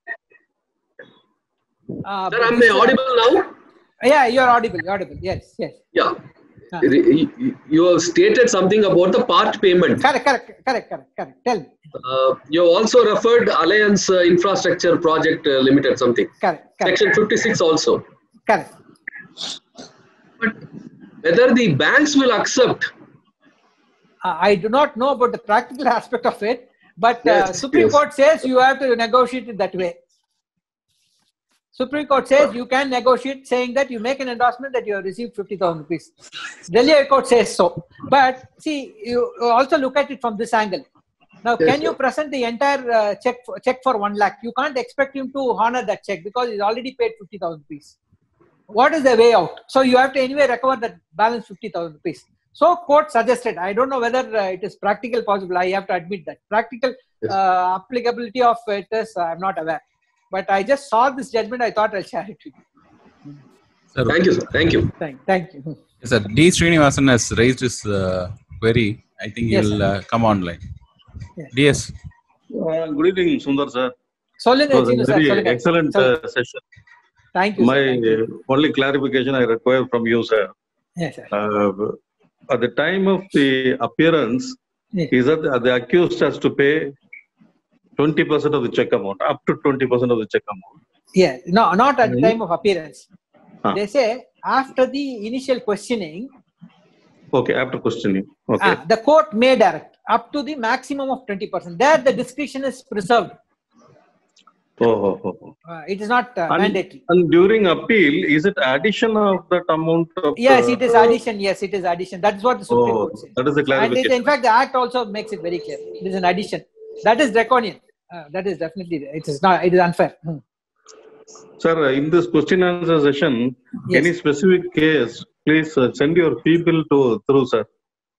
am I audible now? Yeah, you are audible. Yes. Yeah. You have stated something about the part payment. Correct. Tell me. You also referred Alliance Infrastructure Project Limited something. Correct. Section 56 also. Correct. But whether the banks will accept. I do not know about the practical aspect of it, but Supreme Court says you have to negotiate it that way. Supreme Court says you can negotiate, saying that you make an endorsement that you have received 50,000 rupees. Delhi High Court says so. But see, you also look at it from this angle. Now, can you present the entire check for 1 lakh? You can't expect him to honor that check because he's already paid 50,000 rupees. What is the way out? So you have to anyway recover that balance 50,000 rupees. So court suggested, I don't know whether it is practical possible. I have to admit that. Practical applicability of it is, I'm not aware. But I just saw this judgment. I thought I'll share it with you. Sir, thank you, sir. Thank you. Thank you. Yes, sir. D. Srinivasan has raised his query. I think he will come online. Yes. DS. Good evening, Sundar sir. It was a very excellent session. Thank you. My only clarification I require from you, sir. Yes, sir. At the time of the appearance, is that the accused has to pay 20% of the check amount, up to 20% of the check amount? Yeah, no, not at the time of appearance. They say after the initial questioning. Okay, after questioning. Okay. The court may direct up to the maximum of 20%. There, the discretion is preserved. It is not mandatory. And during appeal, is it addition of that amount? Yes, it is addition. Yes, it is addition. That is what the Supreme Court says. That is the clarification. And in fact, the Act also makes it very clear. It is an addition. That is draconian. That is definitely, it is not, it is unfair. Sir, in this question and answer session, any specific case, please send your people through, sir.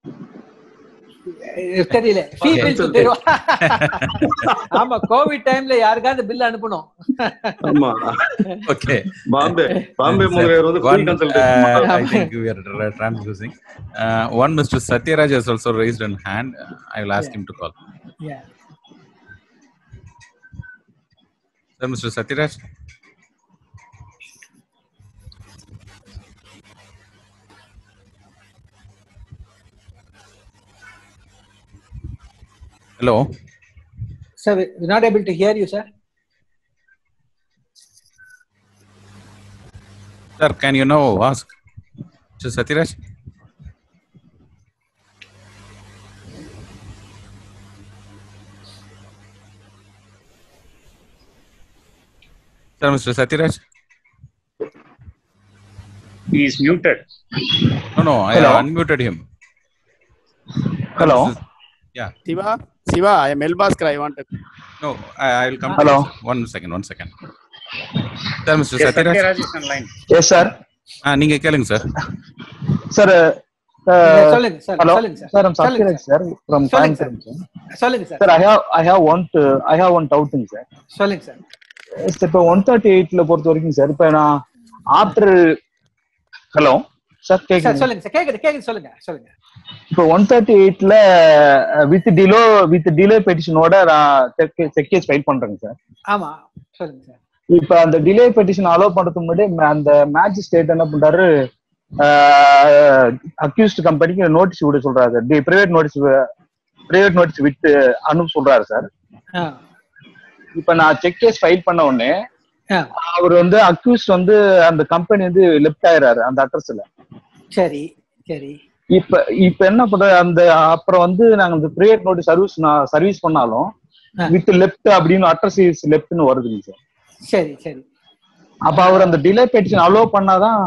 COVID time la yargaadu bill anupunom. Okay. Bombay full consultation. I think we are transposing. One Mr. Satyaraj has also raised a hand. I will ask him to call. Yeah. Sir, Mr. Satyaraj. Hello. Sir, we're not able to hear you, sir. Sir, can you now ask? Mr. Satyaraj? Sir, Mr. Satyaraj? He is muted. No, I have unmuted him. Hello. Yeah. Siva, I am Elbaskar. I want to. No, I will come. Hello. One second. Sir, Mr. Satyaraj is online. Yes, sir. நீங்க கேளுங்க sir. Sir சொல்லுங்க sir. Hello, சொல்லுங்க sir. sir. I'm Satyaraj, sir, from Coimbatore, sir. சொல்லுங்க sir. Sir, I have one doubting, sir. சொல்லுங்க sir. இப்போ 138ல பொறுத்த வரைக்கும் சார், இப்போ நான் ஆஃப்டர் ஹலோ சார் கேக்குது? சொல்லுங்க சார். கேக்குது சொல்லுங்க. இப்போ 138ல வித் டிலே பெட்டிஷனோட நான் செக் கேஸ் ஃபைல் பண்றேங்க சார். ஆமா, சொல்லுங்க சார். இப்போ அந்த டிலே பெட்டிஷன் அலோவ் பண்றதுக்கு முன்னாடி அந்த மேஜிஸ்ட்ரேட் என்ன பண்றாரு, அக்யூஸ்ட் கம்பெனிக்கு நோட்டீஸ் விட சொல்றாரு, பிரைவேட் நோட்டீஸ் விட்டு அனுப்ப சொல்றாரு சார். இப்ப நான் செக் கேஸ் ஃபைல் பண்ண உடனே அவர் வந்து அக்யூஸ்ட் வந்து அந்த கம்பெனி வந்து லெஃப்ட் ஆயிராரு அந்த அட்ரஸ்ல. சரி. இப்ப என்ன பண்ற, அந்த அப்புறம் வந்து நாங்க இந்த பிரைவேட் நோட்டீஸ் சர்வீஸ் பண்ணாலும் வித் லெஃப்ட் அப்படின்னு அட்ரஸ் இஸ் லெஃப்ட்னு வருதுங்க சார். சரி. அப்ப அவர் அந்த டிலே பெட்டிஷன் அலோவ் பண்ணாதான்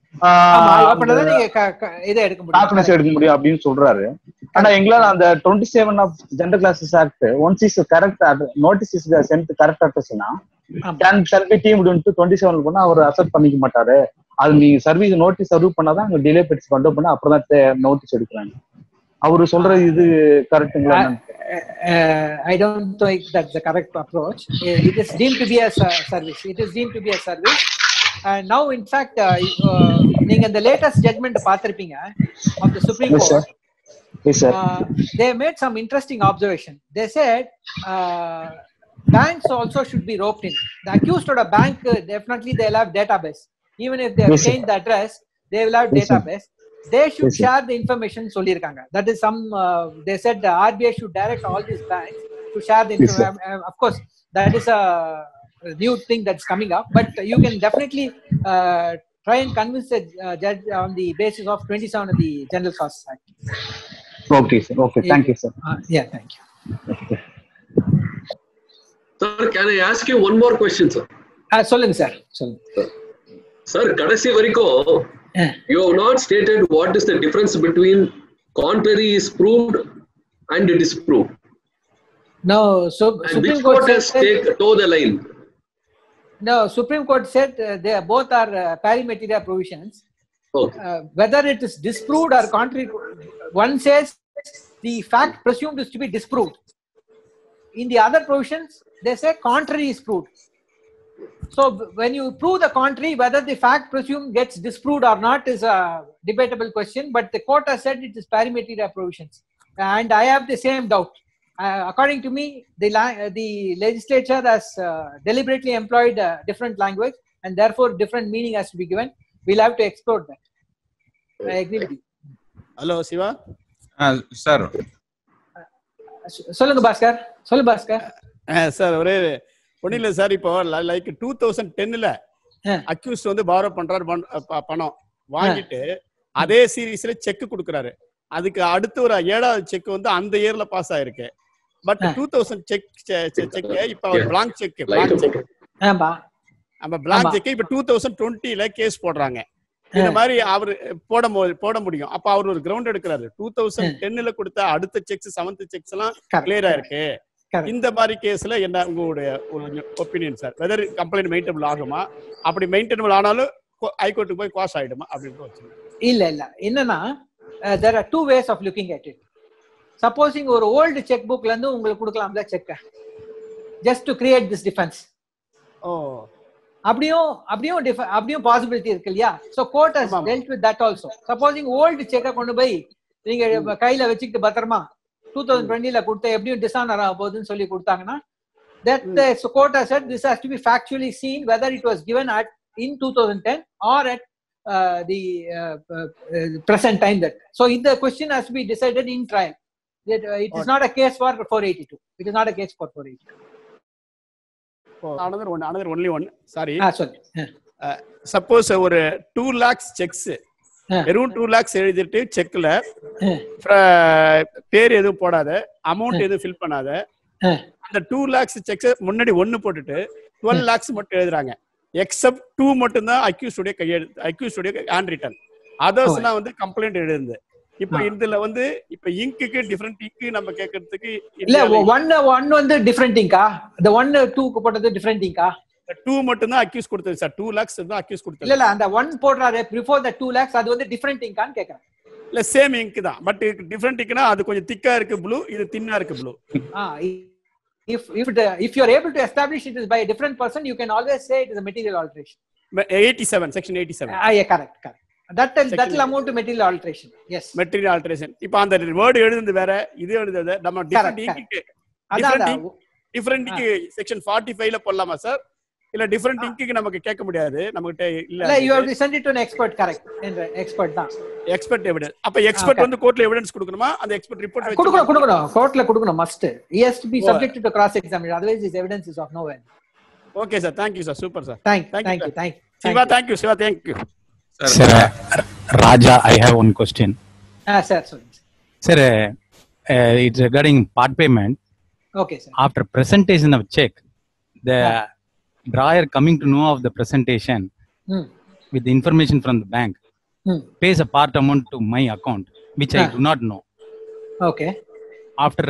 எடுக்க முடியும் அப்படின்னு சொல்றாரு. ஆனா எங்களால அந்த 27 of general clauses act once is correct notice is sent correct அட்ரஸ்னா கேன் பி டீம் 27 பண்ணா அவர் அக்செப்ட் பண்ணிக்க மாட்டாரு. அது நீ சர்வீஸ் நோட்டீஸ் சர்வ் பண்ணாதான் அங்க டிலே பெட்டிஷன் கண்டக்ட் பண்ண அப்புறம் தான் நோட்டீஸ் எடுக்கிறாங்க. அவரு சொல்றது இது கரெக்ட்டுங்களா? I don't think that's the correct approach. It is deemed to be a service. And now in fact நீங்க the latest judgment பார்த்திருப்பீங்க of the Supreme Court. Yes sir. They made some interesting observation. They said banks also should be roped in. The accused of a bank definitely they'll have database. Even if they have changed the address, they will have database. They should share the information சொல்லிருக்காங்க. That is some they said the RBI should direct all these banks to share the information. Of course that is a new thing that's coming up, but you can definitely try and convince the judge on the basis of 27 of the General Causes Act. Okay sir. Okay, thank you sir. Yeah, thank you. Sir, can I ask you one more question, sir? சொல்லுங்க sir. சொல்லுங்க sir. கடைசி வரைக்கும் you have not stated what is the difference between contrary is proved and disproved. No, so Supreme Court has toe the line. No, Supreme Court said they both are pari materia provisions. Okay. Whether it is disproved or contrary, one says the fact presumed is to be disproved. In the other provisions, they say contrary is proved. So when you prove the contrary, whether the fact presumed gets disproved or not is a debatable question. But the court has said it is pari materia provisions, and I have the same doubt. According to me, the legislature has deliberately employed a different language, and therefore different meaning has to be given. We'll have to explore that. I agree with you. Hello, Siva. Sir. சொல்லுங்க பாஸ்கர். சொல்லு Bhaskar. Sir ஒரே ஒன்றும் இல்லை sir. இப்போ like 2010ல accused வந்து borrow பண்றாரு பணம் வாங்கிட்டு அதே சீரீஸ்ல செக் கொடுக்குறாரு. அதுக்கு அடுத்து ஒரு 7வது செக் வந்து அந்த இயர்ல பாஸ் ஆயிருக்கு. பட் 2000 செக் இப்ப அவர் பிளாங்க் செக் நம்ம பிளாங்க் செக் இப்ப 2020ல கேஸ் போடுறாங்க. இந்த மாதிரி அவர் போட முடியும். அப்ப அவர் ஒரு கிரவுண்ட் எடுக்கிறாரு. 2010ல கொடுத்த அடுத்த செக்ஸ் 7th செக்ஸ் எல்லாம் கிளியரா இருக்கு. இந்த மாதிரி கேஸ்ல என்ன உங்களுடைய ஒரு opinion sir? Whether complaint maintainable ஆகுமா? அப்படி மெயின்டபிள் ஆனாலும் ஹைகோர்ட்டுக்கு போய் காஸ் ஆயிடுமா அப்படின்னு வச்சு? இல்ல என்னன்னா there are two ways of looking at it. Supposing ஒரு old check bookல இருந்து உங்களுக்கு கொடுக்கலாம்ல cheque just to create this defense. அப்படியும் பாசிபிலிட்டி இருக்கு இல்லையா? So court has dealt with that also. Supposing old check கொண்டு போய் நீங்க கையில வச்சுக்கிட்டு பத்திரமா 2020ல கொடுத்த எப்படியும் டிசானர் ஆக போகுதுன்னு சொல்லி கொடுத்தாங்கன்னா that the court has said this has to be factually seen whether it was given in 2010 or at the present time. That so the question has to be decided in trial. That it is not a case for 482. It is not a case for 482. Another only one. Sorry. Sorry. Suppose ஒரு 2 lakhs checks வெறும் 2 lakhs எழுதிட்டு செக்ல பேர் எதுவும் போடாத, amount எதுவும் fill பண்ணாத, அந்த 2 lakhs sex முன்னாடி 1 போட்டுட்டு 12 lakhs மட்டும் எழுதுறாங்க. எக்ஸப்ட் 2 மட்டும் தான் அக்யூஸ்டுடைய ஹேண்ட் ரிட்டன். அதர்ஸ்லாம் வந்து கம்ப்ளைண்ட் எழுதுது. இப்ப இதுல வந்து இப்ப இங்க்குக்கு டிஃபரண்ட் இங்க் நம்ம கேக்குறதுக்கு இல்ல 1 வந்து டிஃபரண்ட் இங்கா, the 1 2க்கு போட்டது டிஃபரண்ட் இங்கா? 2 மட்டும் தான் அக்யூஸ் கொடுத்தது சார். 2 lakhs தான் அக்யூஸ் கொடுத்தது. இல்ல அந்த 1 போடுறாரு before the 2 lakhs அது வந்து டிஃபரண்ட் இங்கான்னு கேக்குறேன். இல்ல சேம் இங்க் தான், பட் டிஃபரெண்ட் இங்க்னா அது கொஞ்சம் திக்கா இருக்கு ப்ளூ, இது தின்னா இருக்கு blue. If you are able to establish it is by a different person, you can always say it is a material alteration. 87 section 87. Yeah, correct. That will amount to material alteration. Yes, material alteration. இப்போ அந்த word எழுதுனது வேற, இது எழுதுனது நம்ம different ink section 45 ல போடலாமா sir? இல்ல டிஃபரெண்ட் இங்க்கு நமக்கு கேட்க முடியாது, நம்மகிட்ட இல்ல. You have to send it to an expert. Correct. expert தான். expert evidence. அப்ப எக்ஸ்பர்ட் வந்து கோர்ட்ல எவிடன்ஸ் கொடுக்கணுமா? அந்த எக்ஸ்பர்ட் ரிப்போர்ட் வச்சு கொடுக்கணும். கோர்ட்ல கொடுக்கணும் must. He has to be subjected to cross examination, otherwise his evidence is of no value. Okay sir, thank you sir, super sir. Thank you. Siva, thank you. Siva, thank you. Sir, Raja, I have one question. Sir, sorry. Sir, it's regarding part payment. Okay sir. After presentation of check, the drawer coming to know of the presentation with the information from the bank pays a part amount to my account, which I do not know. Okay. After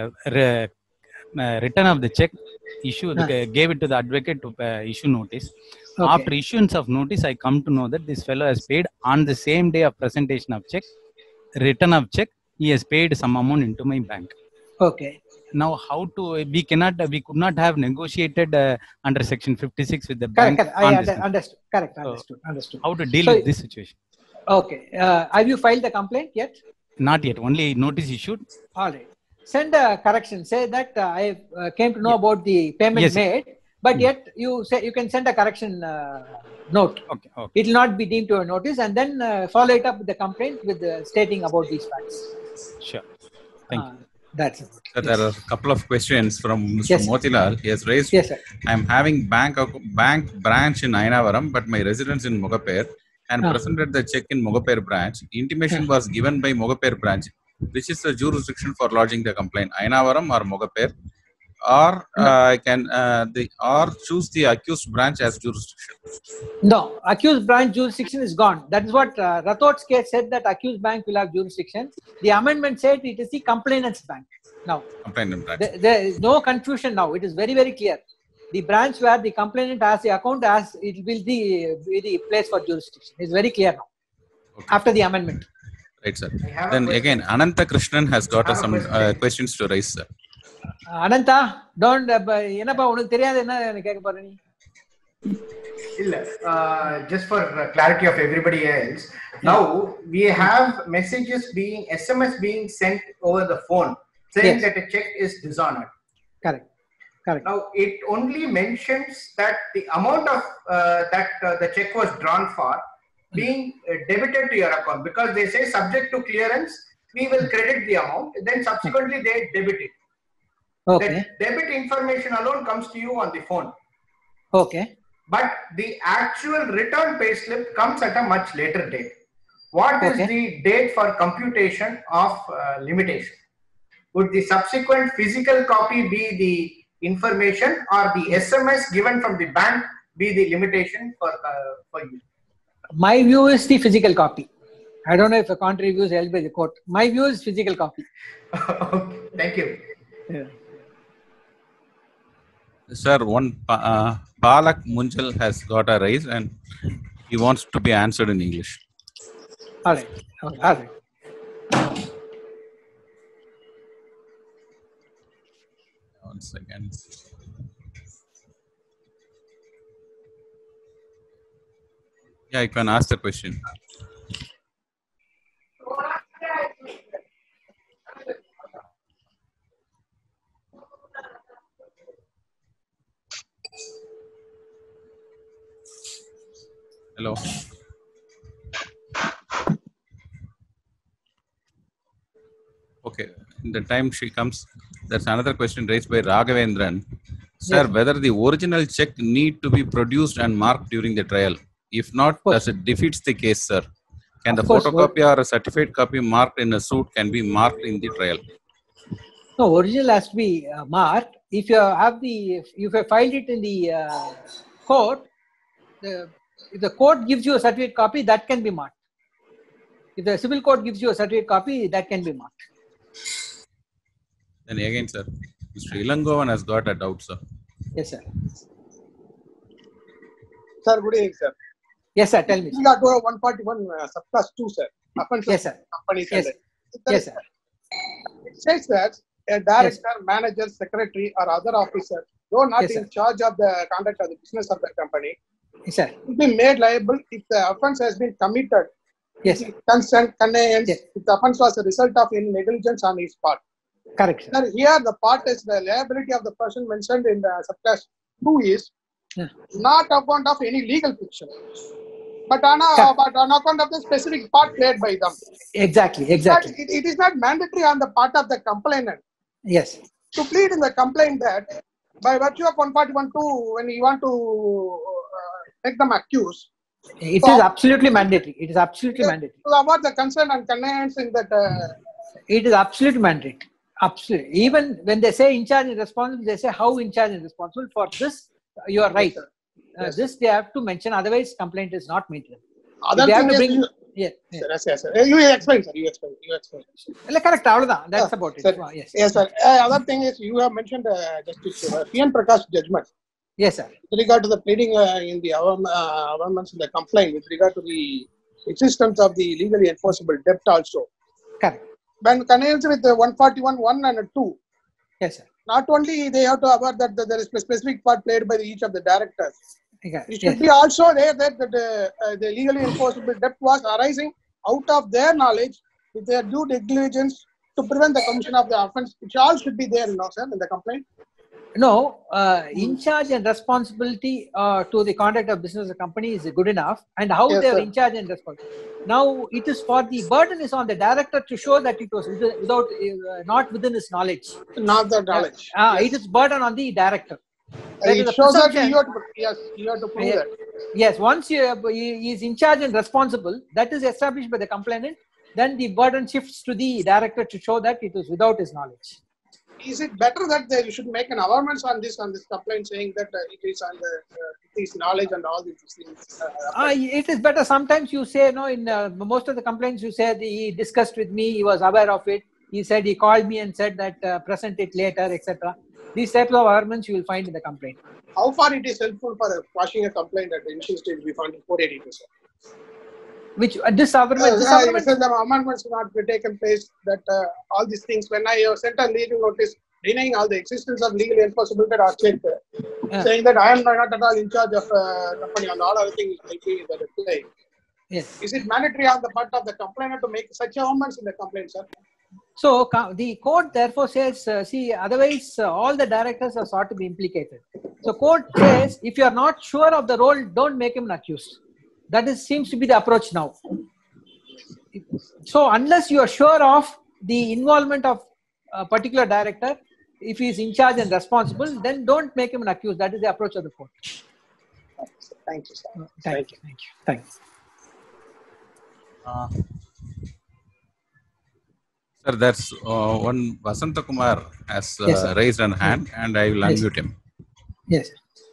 return of the check, gave it to the advocate to issue notice. Okay. After issuance of notice, I come to know that this fellow has paid on the same day of presentation of check, return of check, he has paid some amount into my bank. Okay. Now, how to we could not have negotiated under section 56 with the bank. Correct. Understood. Correct. Understood. How to deal with this situation? Okay. Have you filed the complaint yet? Not yet. Only notice issued. All right. Send a correction. Say that I came to know about the payment made, but yet you can send a correction note. Okay. It will not be deemed to a notice, and then follow it up with the complaint with stating about these facts. Sure. Thank you. That's it. So there are a couple of questions from Mr. Motilal. He has raised. Yes, sir. I am having bank branch in Ayanavaram, but my residence in Mogaper, and presented the check in Mogaper branch. Intimation was given by Mogaper branch. Which is the jurisdiction for lodging the complaint? Ayanavaram or Mogaper? Or I can or choose the accused branch as jurisdiction? No, accused branch jurisdiction is gone. That is what Rathod's case said, that accused bank will have jurisdiction. The amendment said it is the complainant's bank. Now, Complainant branch. There is no confusion now. It is very, very clear. The branch where the complainant has the account, it will be the place for jurisdiction. It is very clear now. Okay. After the amendment. Right, sir. Then again, Anantha Krishnan has got some questions to raise, sir. Anantha, don't என்னப்பா உனக்கு தெரியாது என்ன கேட்க போற நீ? இல்ல, just for clarity of everybody else, now we have SMS being sent over the phone saying that a check is dishonored. Correct. Now it only mentions that the amount of that the check was drawn for being debited to your account, because they say subject to clearance we will credit the amount, then subsequently they debit it. Okay. The debit information alone comes to you on the phone. Okay. But the actual return payslip comes at a much later date. What is the date for computation of limitation? Would the subsequent physical copy be the information, or the SMS given from the bank be the limitation for you? My view is the physical copy. I don't know if a contrary view is held by the court. My view is physical copy. Okay. Thank you. Yeah. Sir, one Palak Munjal has got a raise and he wants to be answered in English. All right. One second. Yeah, you can ask the question. Hello. Okay, in the time she comes, there's another question raised by Raghavendran. Sir, whether the original check need to be produced and marked during the trial? If not, does it defeats the case, sir? Can the photocopy or a certificate copy marked in a suit can be marked in the trial? No, original has to be marked. If you filed it in the court, if the court gives you a certificate copy, that can be marked. If the civil court gives you a certificate copy, that can be marked. Then again, sir, Mr. Ilangovan has got a doubt, sir. Yes, sir. Sir, good evening, sir. Yes, sir. Tell me. Sir. 141 subclass 2, sir. offenses Yes, sir. companies. Yes. Yes, sir. It says that a director, manager, secretary, or other officer, though not Yes, in sir. charge of the conduct of the business of the company, Yes, sir. will be made liable if the offense has been committed. Yes, with sir. consent, connivance, Yes. if the offense was a result of any negligence on his part. Correct, sir. Sir, here the part is the liability of the person mentioned in the subclass 2 is not account of any legal fiction, but on account of the specific part played by them. Exactly. But it is not mandatory on the part of the complainant Yes. to plead in the complaint that by virtue of 141(2), when you want to make them accused, It is absolutely mandatory. It is absolutely mandatory. to avoid the consent and connivance in that. It is absolutely mandatory. Absolutely. Even when they say in charge and responsible, they say how in charge and responsible. For this, you are right. This they have to mention. Otherwise, complaint is not made. Other they have thing to is, bring. Yes. You explain, sir. You explain. Correct. That's about it. Sir, Yes. Yes, sir. Other thing is, you have mentioned Justice P.N. Prakash judgment. Yes, sir. With regard to the pleading in the amendments in the complaint, with regard to the existence of the legally enforceable debt also. Correct. When connected with the 141(1) and 2, yes, sir. Not only they have to aware that there is a specific part played by each of the directors. Okay. It should be also there that the legally enforceable debt was arising out of their knowledge with their due diligence to prevent the commission of the offense. It all should be there, no, sir, in the complaint. No, in charge and responsibility to the conduct of business of the company is good enough, and how Yes, they are sir. in charge and responsible. Now, it is for the burden is on the director to show that it was without not within his knowledge. Not the knowledge. Yes. It is burden on the director. That is It a shows that presumption. you have to prove that. Yes, once he is in charge and responsible, that is established by the complainant, then the burden shifts to the director to show that it was without his knowledge. Is it better that you should make an awareness on this complaint, saying that it is on his knowledge and all these things? It is better. Sometimes you say, no, in most of the complaints you say he discussed with me, he was aware of it, he said he called me and said that present it later, etc. These types of arguments you will find in the complaint. How far it is helpful for quashing a complaint at the initial stage? We found in 482, sir. Which this argument, the amendments not taken place. That all these things. When I sent a legal notice denying all the existence of legally enforceable debt, or check, saying that I am not at all in charge of company and all other things will be the reply. Yes. Is it mandatory on the part of the complainant to make such amendments in the complaint, sir? So the court therefore says, otherwise all the directors are sought to be implicated. So court says, if you are not sure of the role, don't make him an accused. That seems to be the approach now. So unless you are sure of the involvement of a particular director, if he is in charge and responsible, then don't make him an accused. That is the approach of the court. Thank you, sir. Thank you. Sir, that's one Vasanta Kumar has Yes, raised an hand, and I will unmute him. Yes.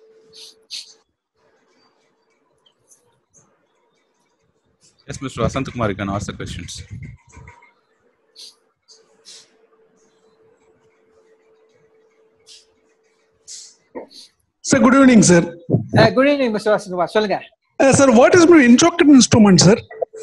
Yes, Mr. Vasanta Kumar, you can ask the questions. Sir, good evening, sir. Good evening, Mr. Vasanta Kumar. Solunga. Sir, what is my inchoate instrument, sir?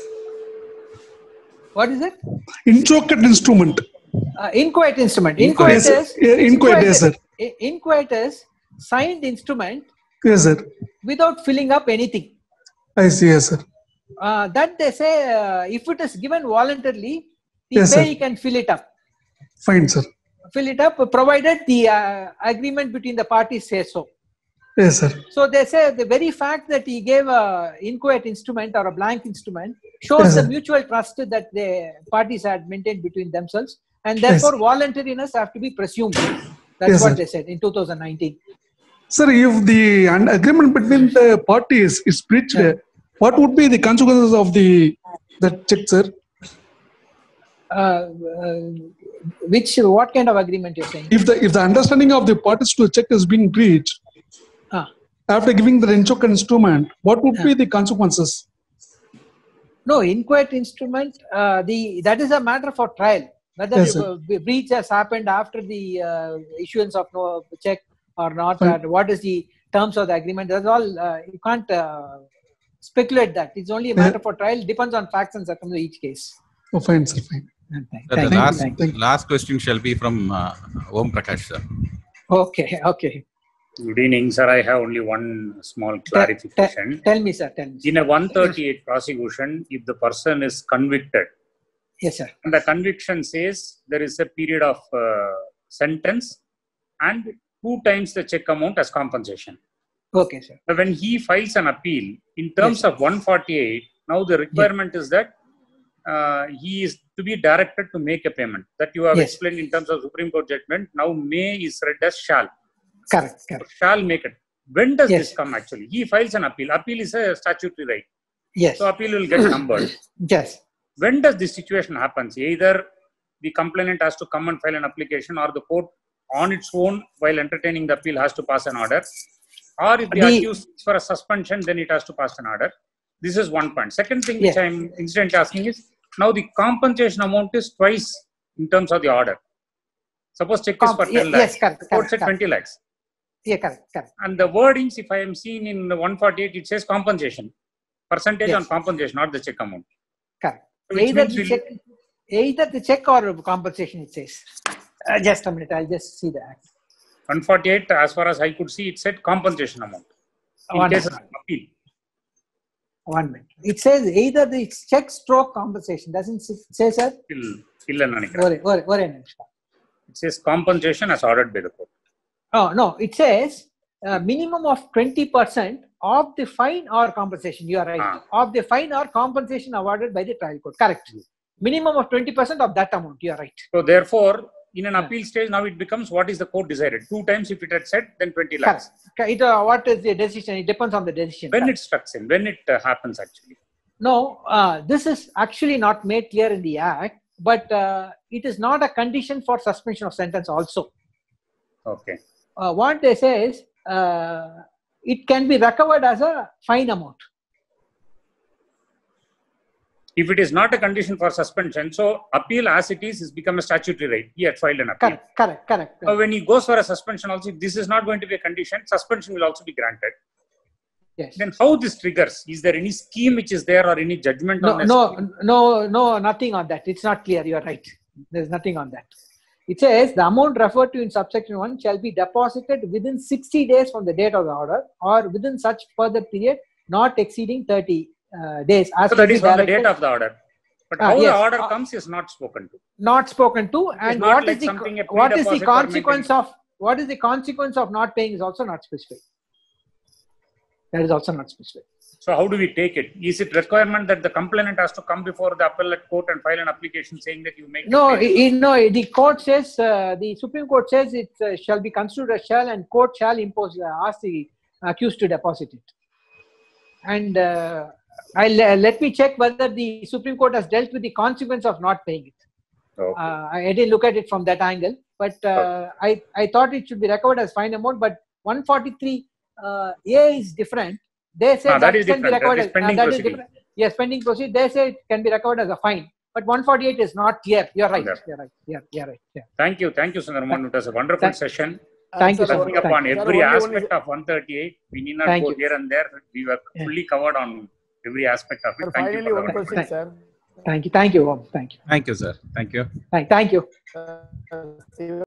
What is it? Inchoate instrument. Inchoate instrument. Inchoate, yes, sir. Inchoate is signed instrument. Yes, sir. Without filling up anything. I see, yes, sir. That they say, if it is given voluntarily, the Yes, payee sir. can fill it up. Fine, sir. Fill it up, provided the agreement between the parties says so. Yes, sir. So they say the very fact that he gave a inchoate instrument or a blank instrument shows Yes, the sir. mutual trust that the parties had maintained between themselves, and therefore voluntariness have to be presumed. That's Yes, what sir. they said in 2019. Sir, if the agreement between the parties is breached, what would be the consequences of that check, sir? What kind of agreement you're saying? If the understanding of the parties to the check has been breached, after giving the inchoate instrument, what would be the consequences? No, inchoate instrument, that is a matter for trial. Whether Yes, the breach has happened after the issuance of no check or not, Fine. what is the terms of the agreement, that's all, you can't speculate that. It's only a matter for trial. Depends on facts and circumstances of each case. Oh, fine, sir. Fine. The last question shall be from Om Prakash, sir. Okay. Good evening, sir. I have only one small clarification. Tell me, sir. Tell me. In a 138 prosecution, if the person is convicted, yes, sir, and the conviction says there is a period of sentence and 2 times the check amount as compensation. Okay, sir. But when he files an appeal, in terms of 148, now the requirement is that he is to be directed to make a payment. That you have explained in terms of Supreme Court judgment. Now may is read as shall. Correct. Shall make it. When does this come actually? He files an appeal. Appeal is a statutory right. Yes. So appeal will get numbered. Yes. When does this situation happen? Either the complainant has to come and file an application, or the court on its own while entertaining the appeal has to pass an order. Or if the accused is for a suspension, then it has to pass an order. This is one point. Second thing which I am incidentally asking is, now the compensation amount is twice in terms of the order. Suppose check is for 10 lakhs. Yes, correct. Court said 20 lakhs. Yeah, correct. And the wordings, if I am seeing in the 148, it says compensation. Percentage on compensation, not the check amount. Correct. So Either the check or compensation, it says. Just a minute, I'll just see that. 148, as far as I could see, it said compensation amount. In case of appeal. 1 minute. It says either the check stroke compensation. Doesn't it say, sir? It says compensation as ordered by the court. Oh, no. It says minimum of 20% of the fine or compensation. You are right. Of the fine or compensation awarded by the trial court. Correct. Minimum of 20% of that amount. You are right. So therefore, in an appeal stage, now it becomes what is the court decided. 2 times if it had said, then 20 lakhs. What is the decision? It depends on the decision. When it strucks in, when it happens actually. No, this is actually not made clear in the Act, but it is not a condition for suspension of sentence also. Okay. What they say is, it can be recovered as a fine amount. If it is not a condition for suspension, so appeal as it is become a statutory right. He had filed an appeal. Correct. When he goes for a suspension also, if this is not going to be a condition, suspension will also be granted. Yes. Then how this triggers? Is there any scheme which is there or any judgment on this? No, nothing on that. It's not clear. You are right. There's nothing on that. It says the amount referred to in subsection 1 shall be deposited within 60 days from the date of the order or within such further period not exceeding 30 days. So that is from the date of the order. But how the order comes is not spoken to. Not spoken to. And what is the consequence of not paying is also not specified. That is also not specified. So how do we take it? Is it requirement that the complainant has to come before the appellate court and file an application saying that you make? No, the court says, the Supreme Court says it shall be construed as shall, and court shall impose, ask the accused to deposit it. And let me check whether the Supreme Court has dealt with the consequence of not paying it. Okay. I didn't look at it from that angle, but I thought it should be recovered as fine amount, but 143 A is different. They say that can be recovered as yes, pending proceed. They say it can be recovered as a fine, but 148 is not clear. You're right. You're right. Yeah. Thank you, Sundarmohan. It was a wonderful session. Thank you so much. Upon every aspect of 138, we need not go here and there. We were fully covered on every aspect of it. Thank you. One question, sir. Thank you. Thank you, Om. Thank you. Thank you, sir. Thank you. Thank you.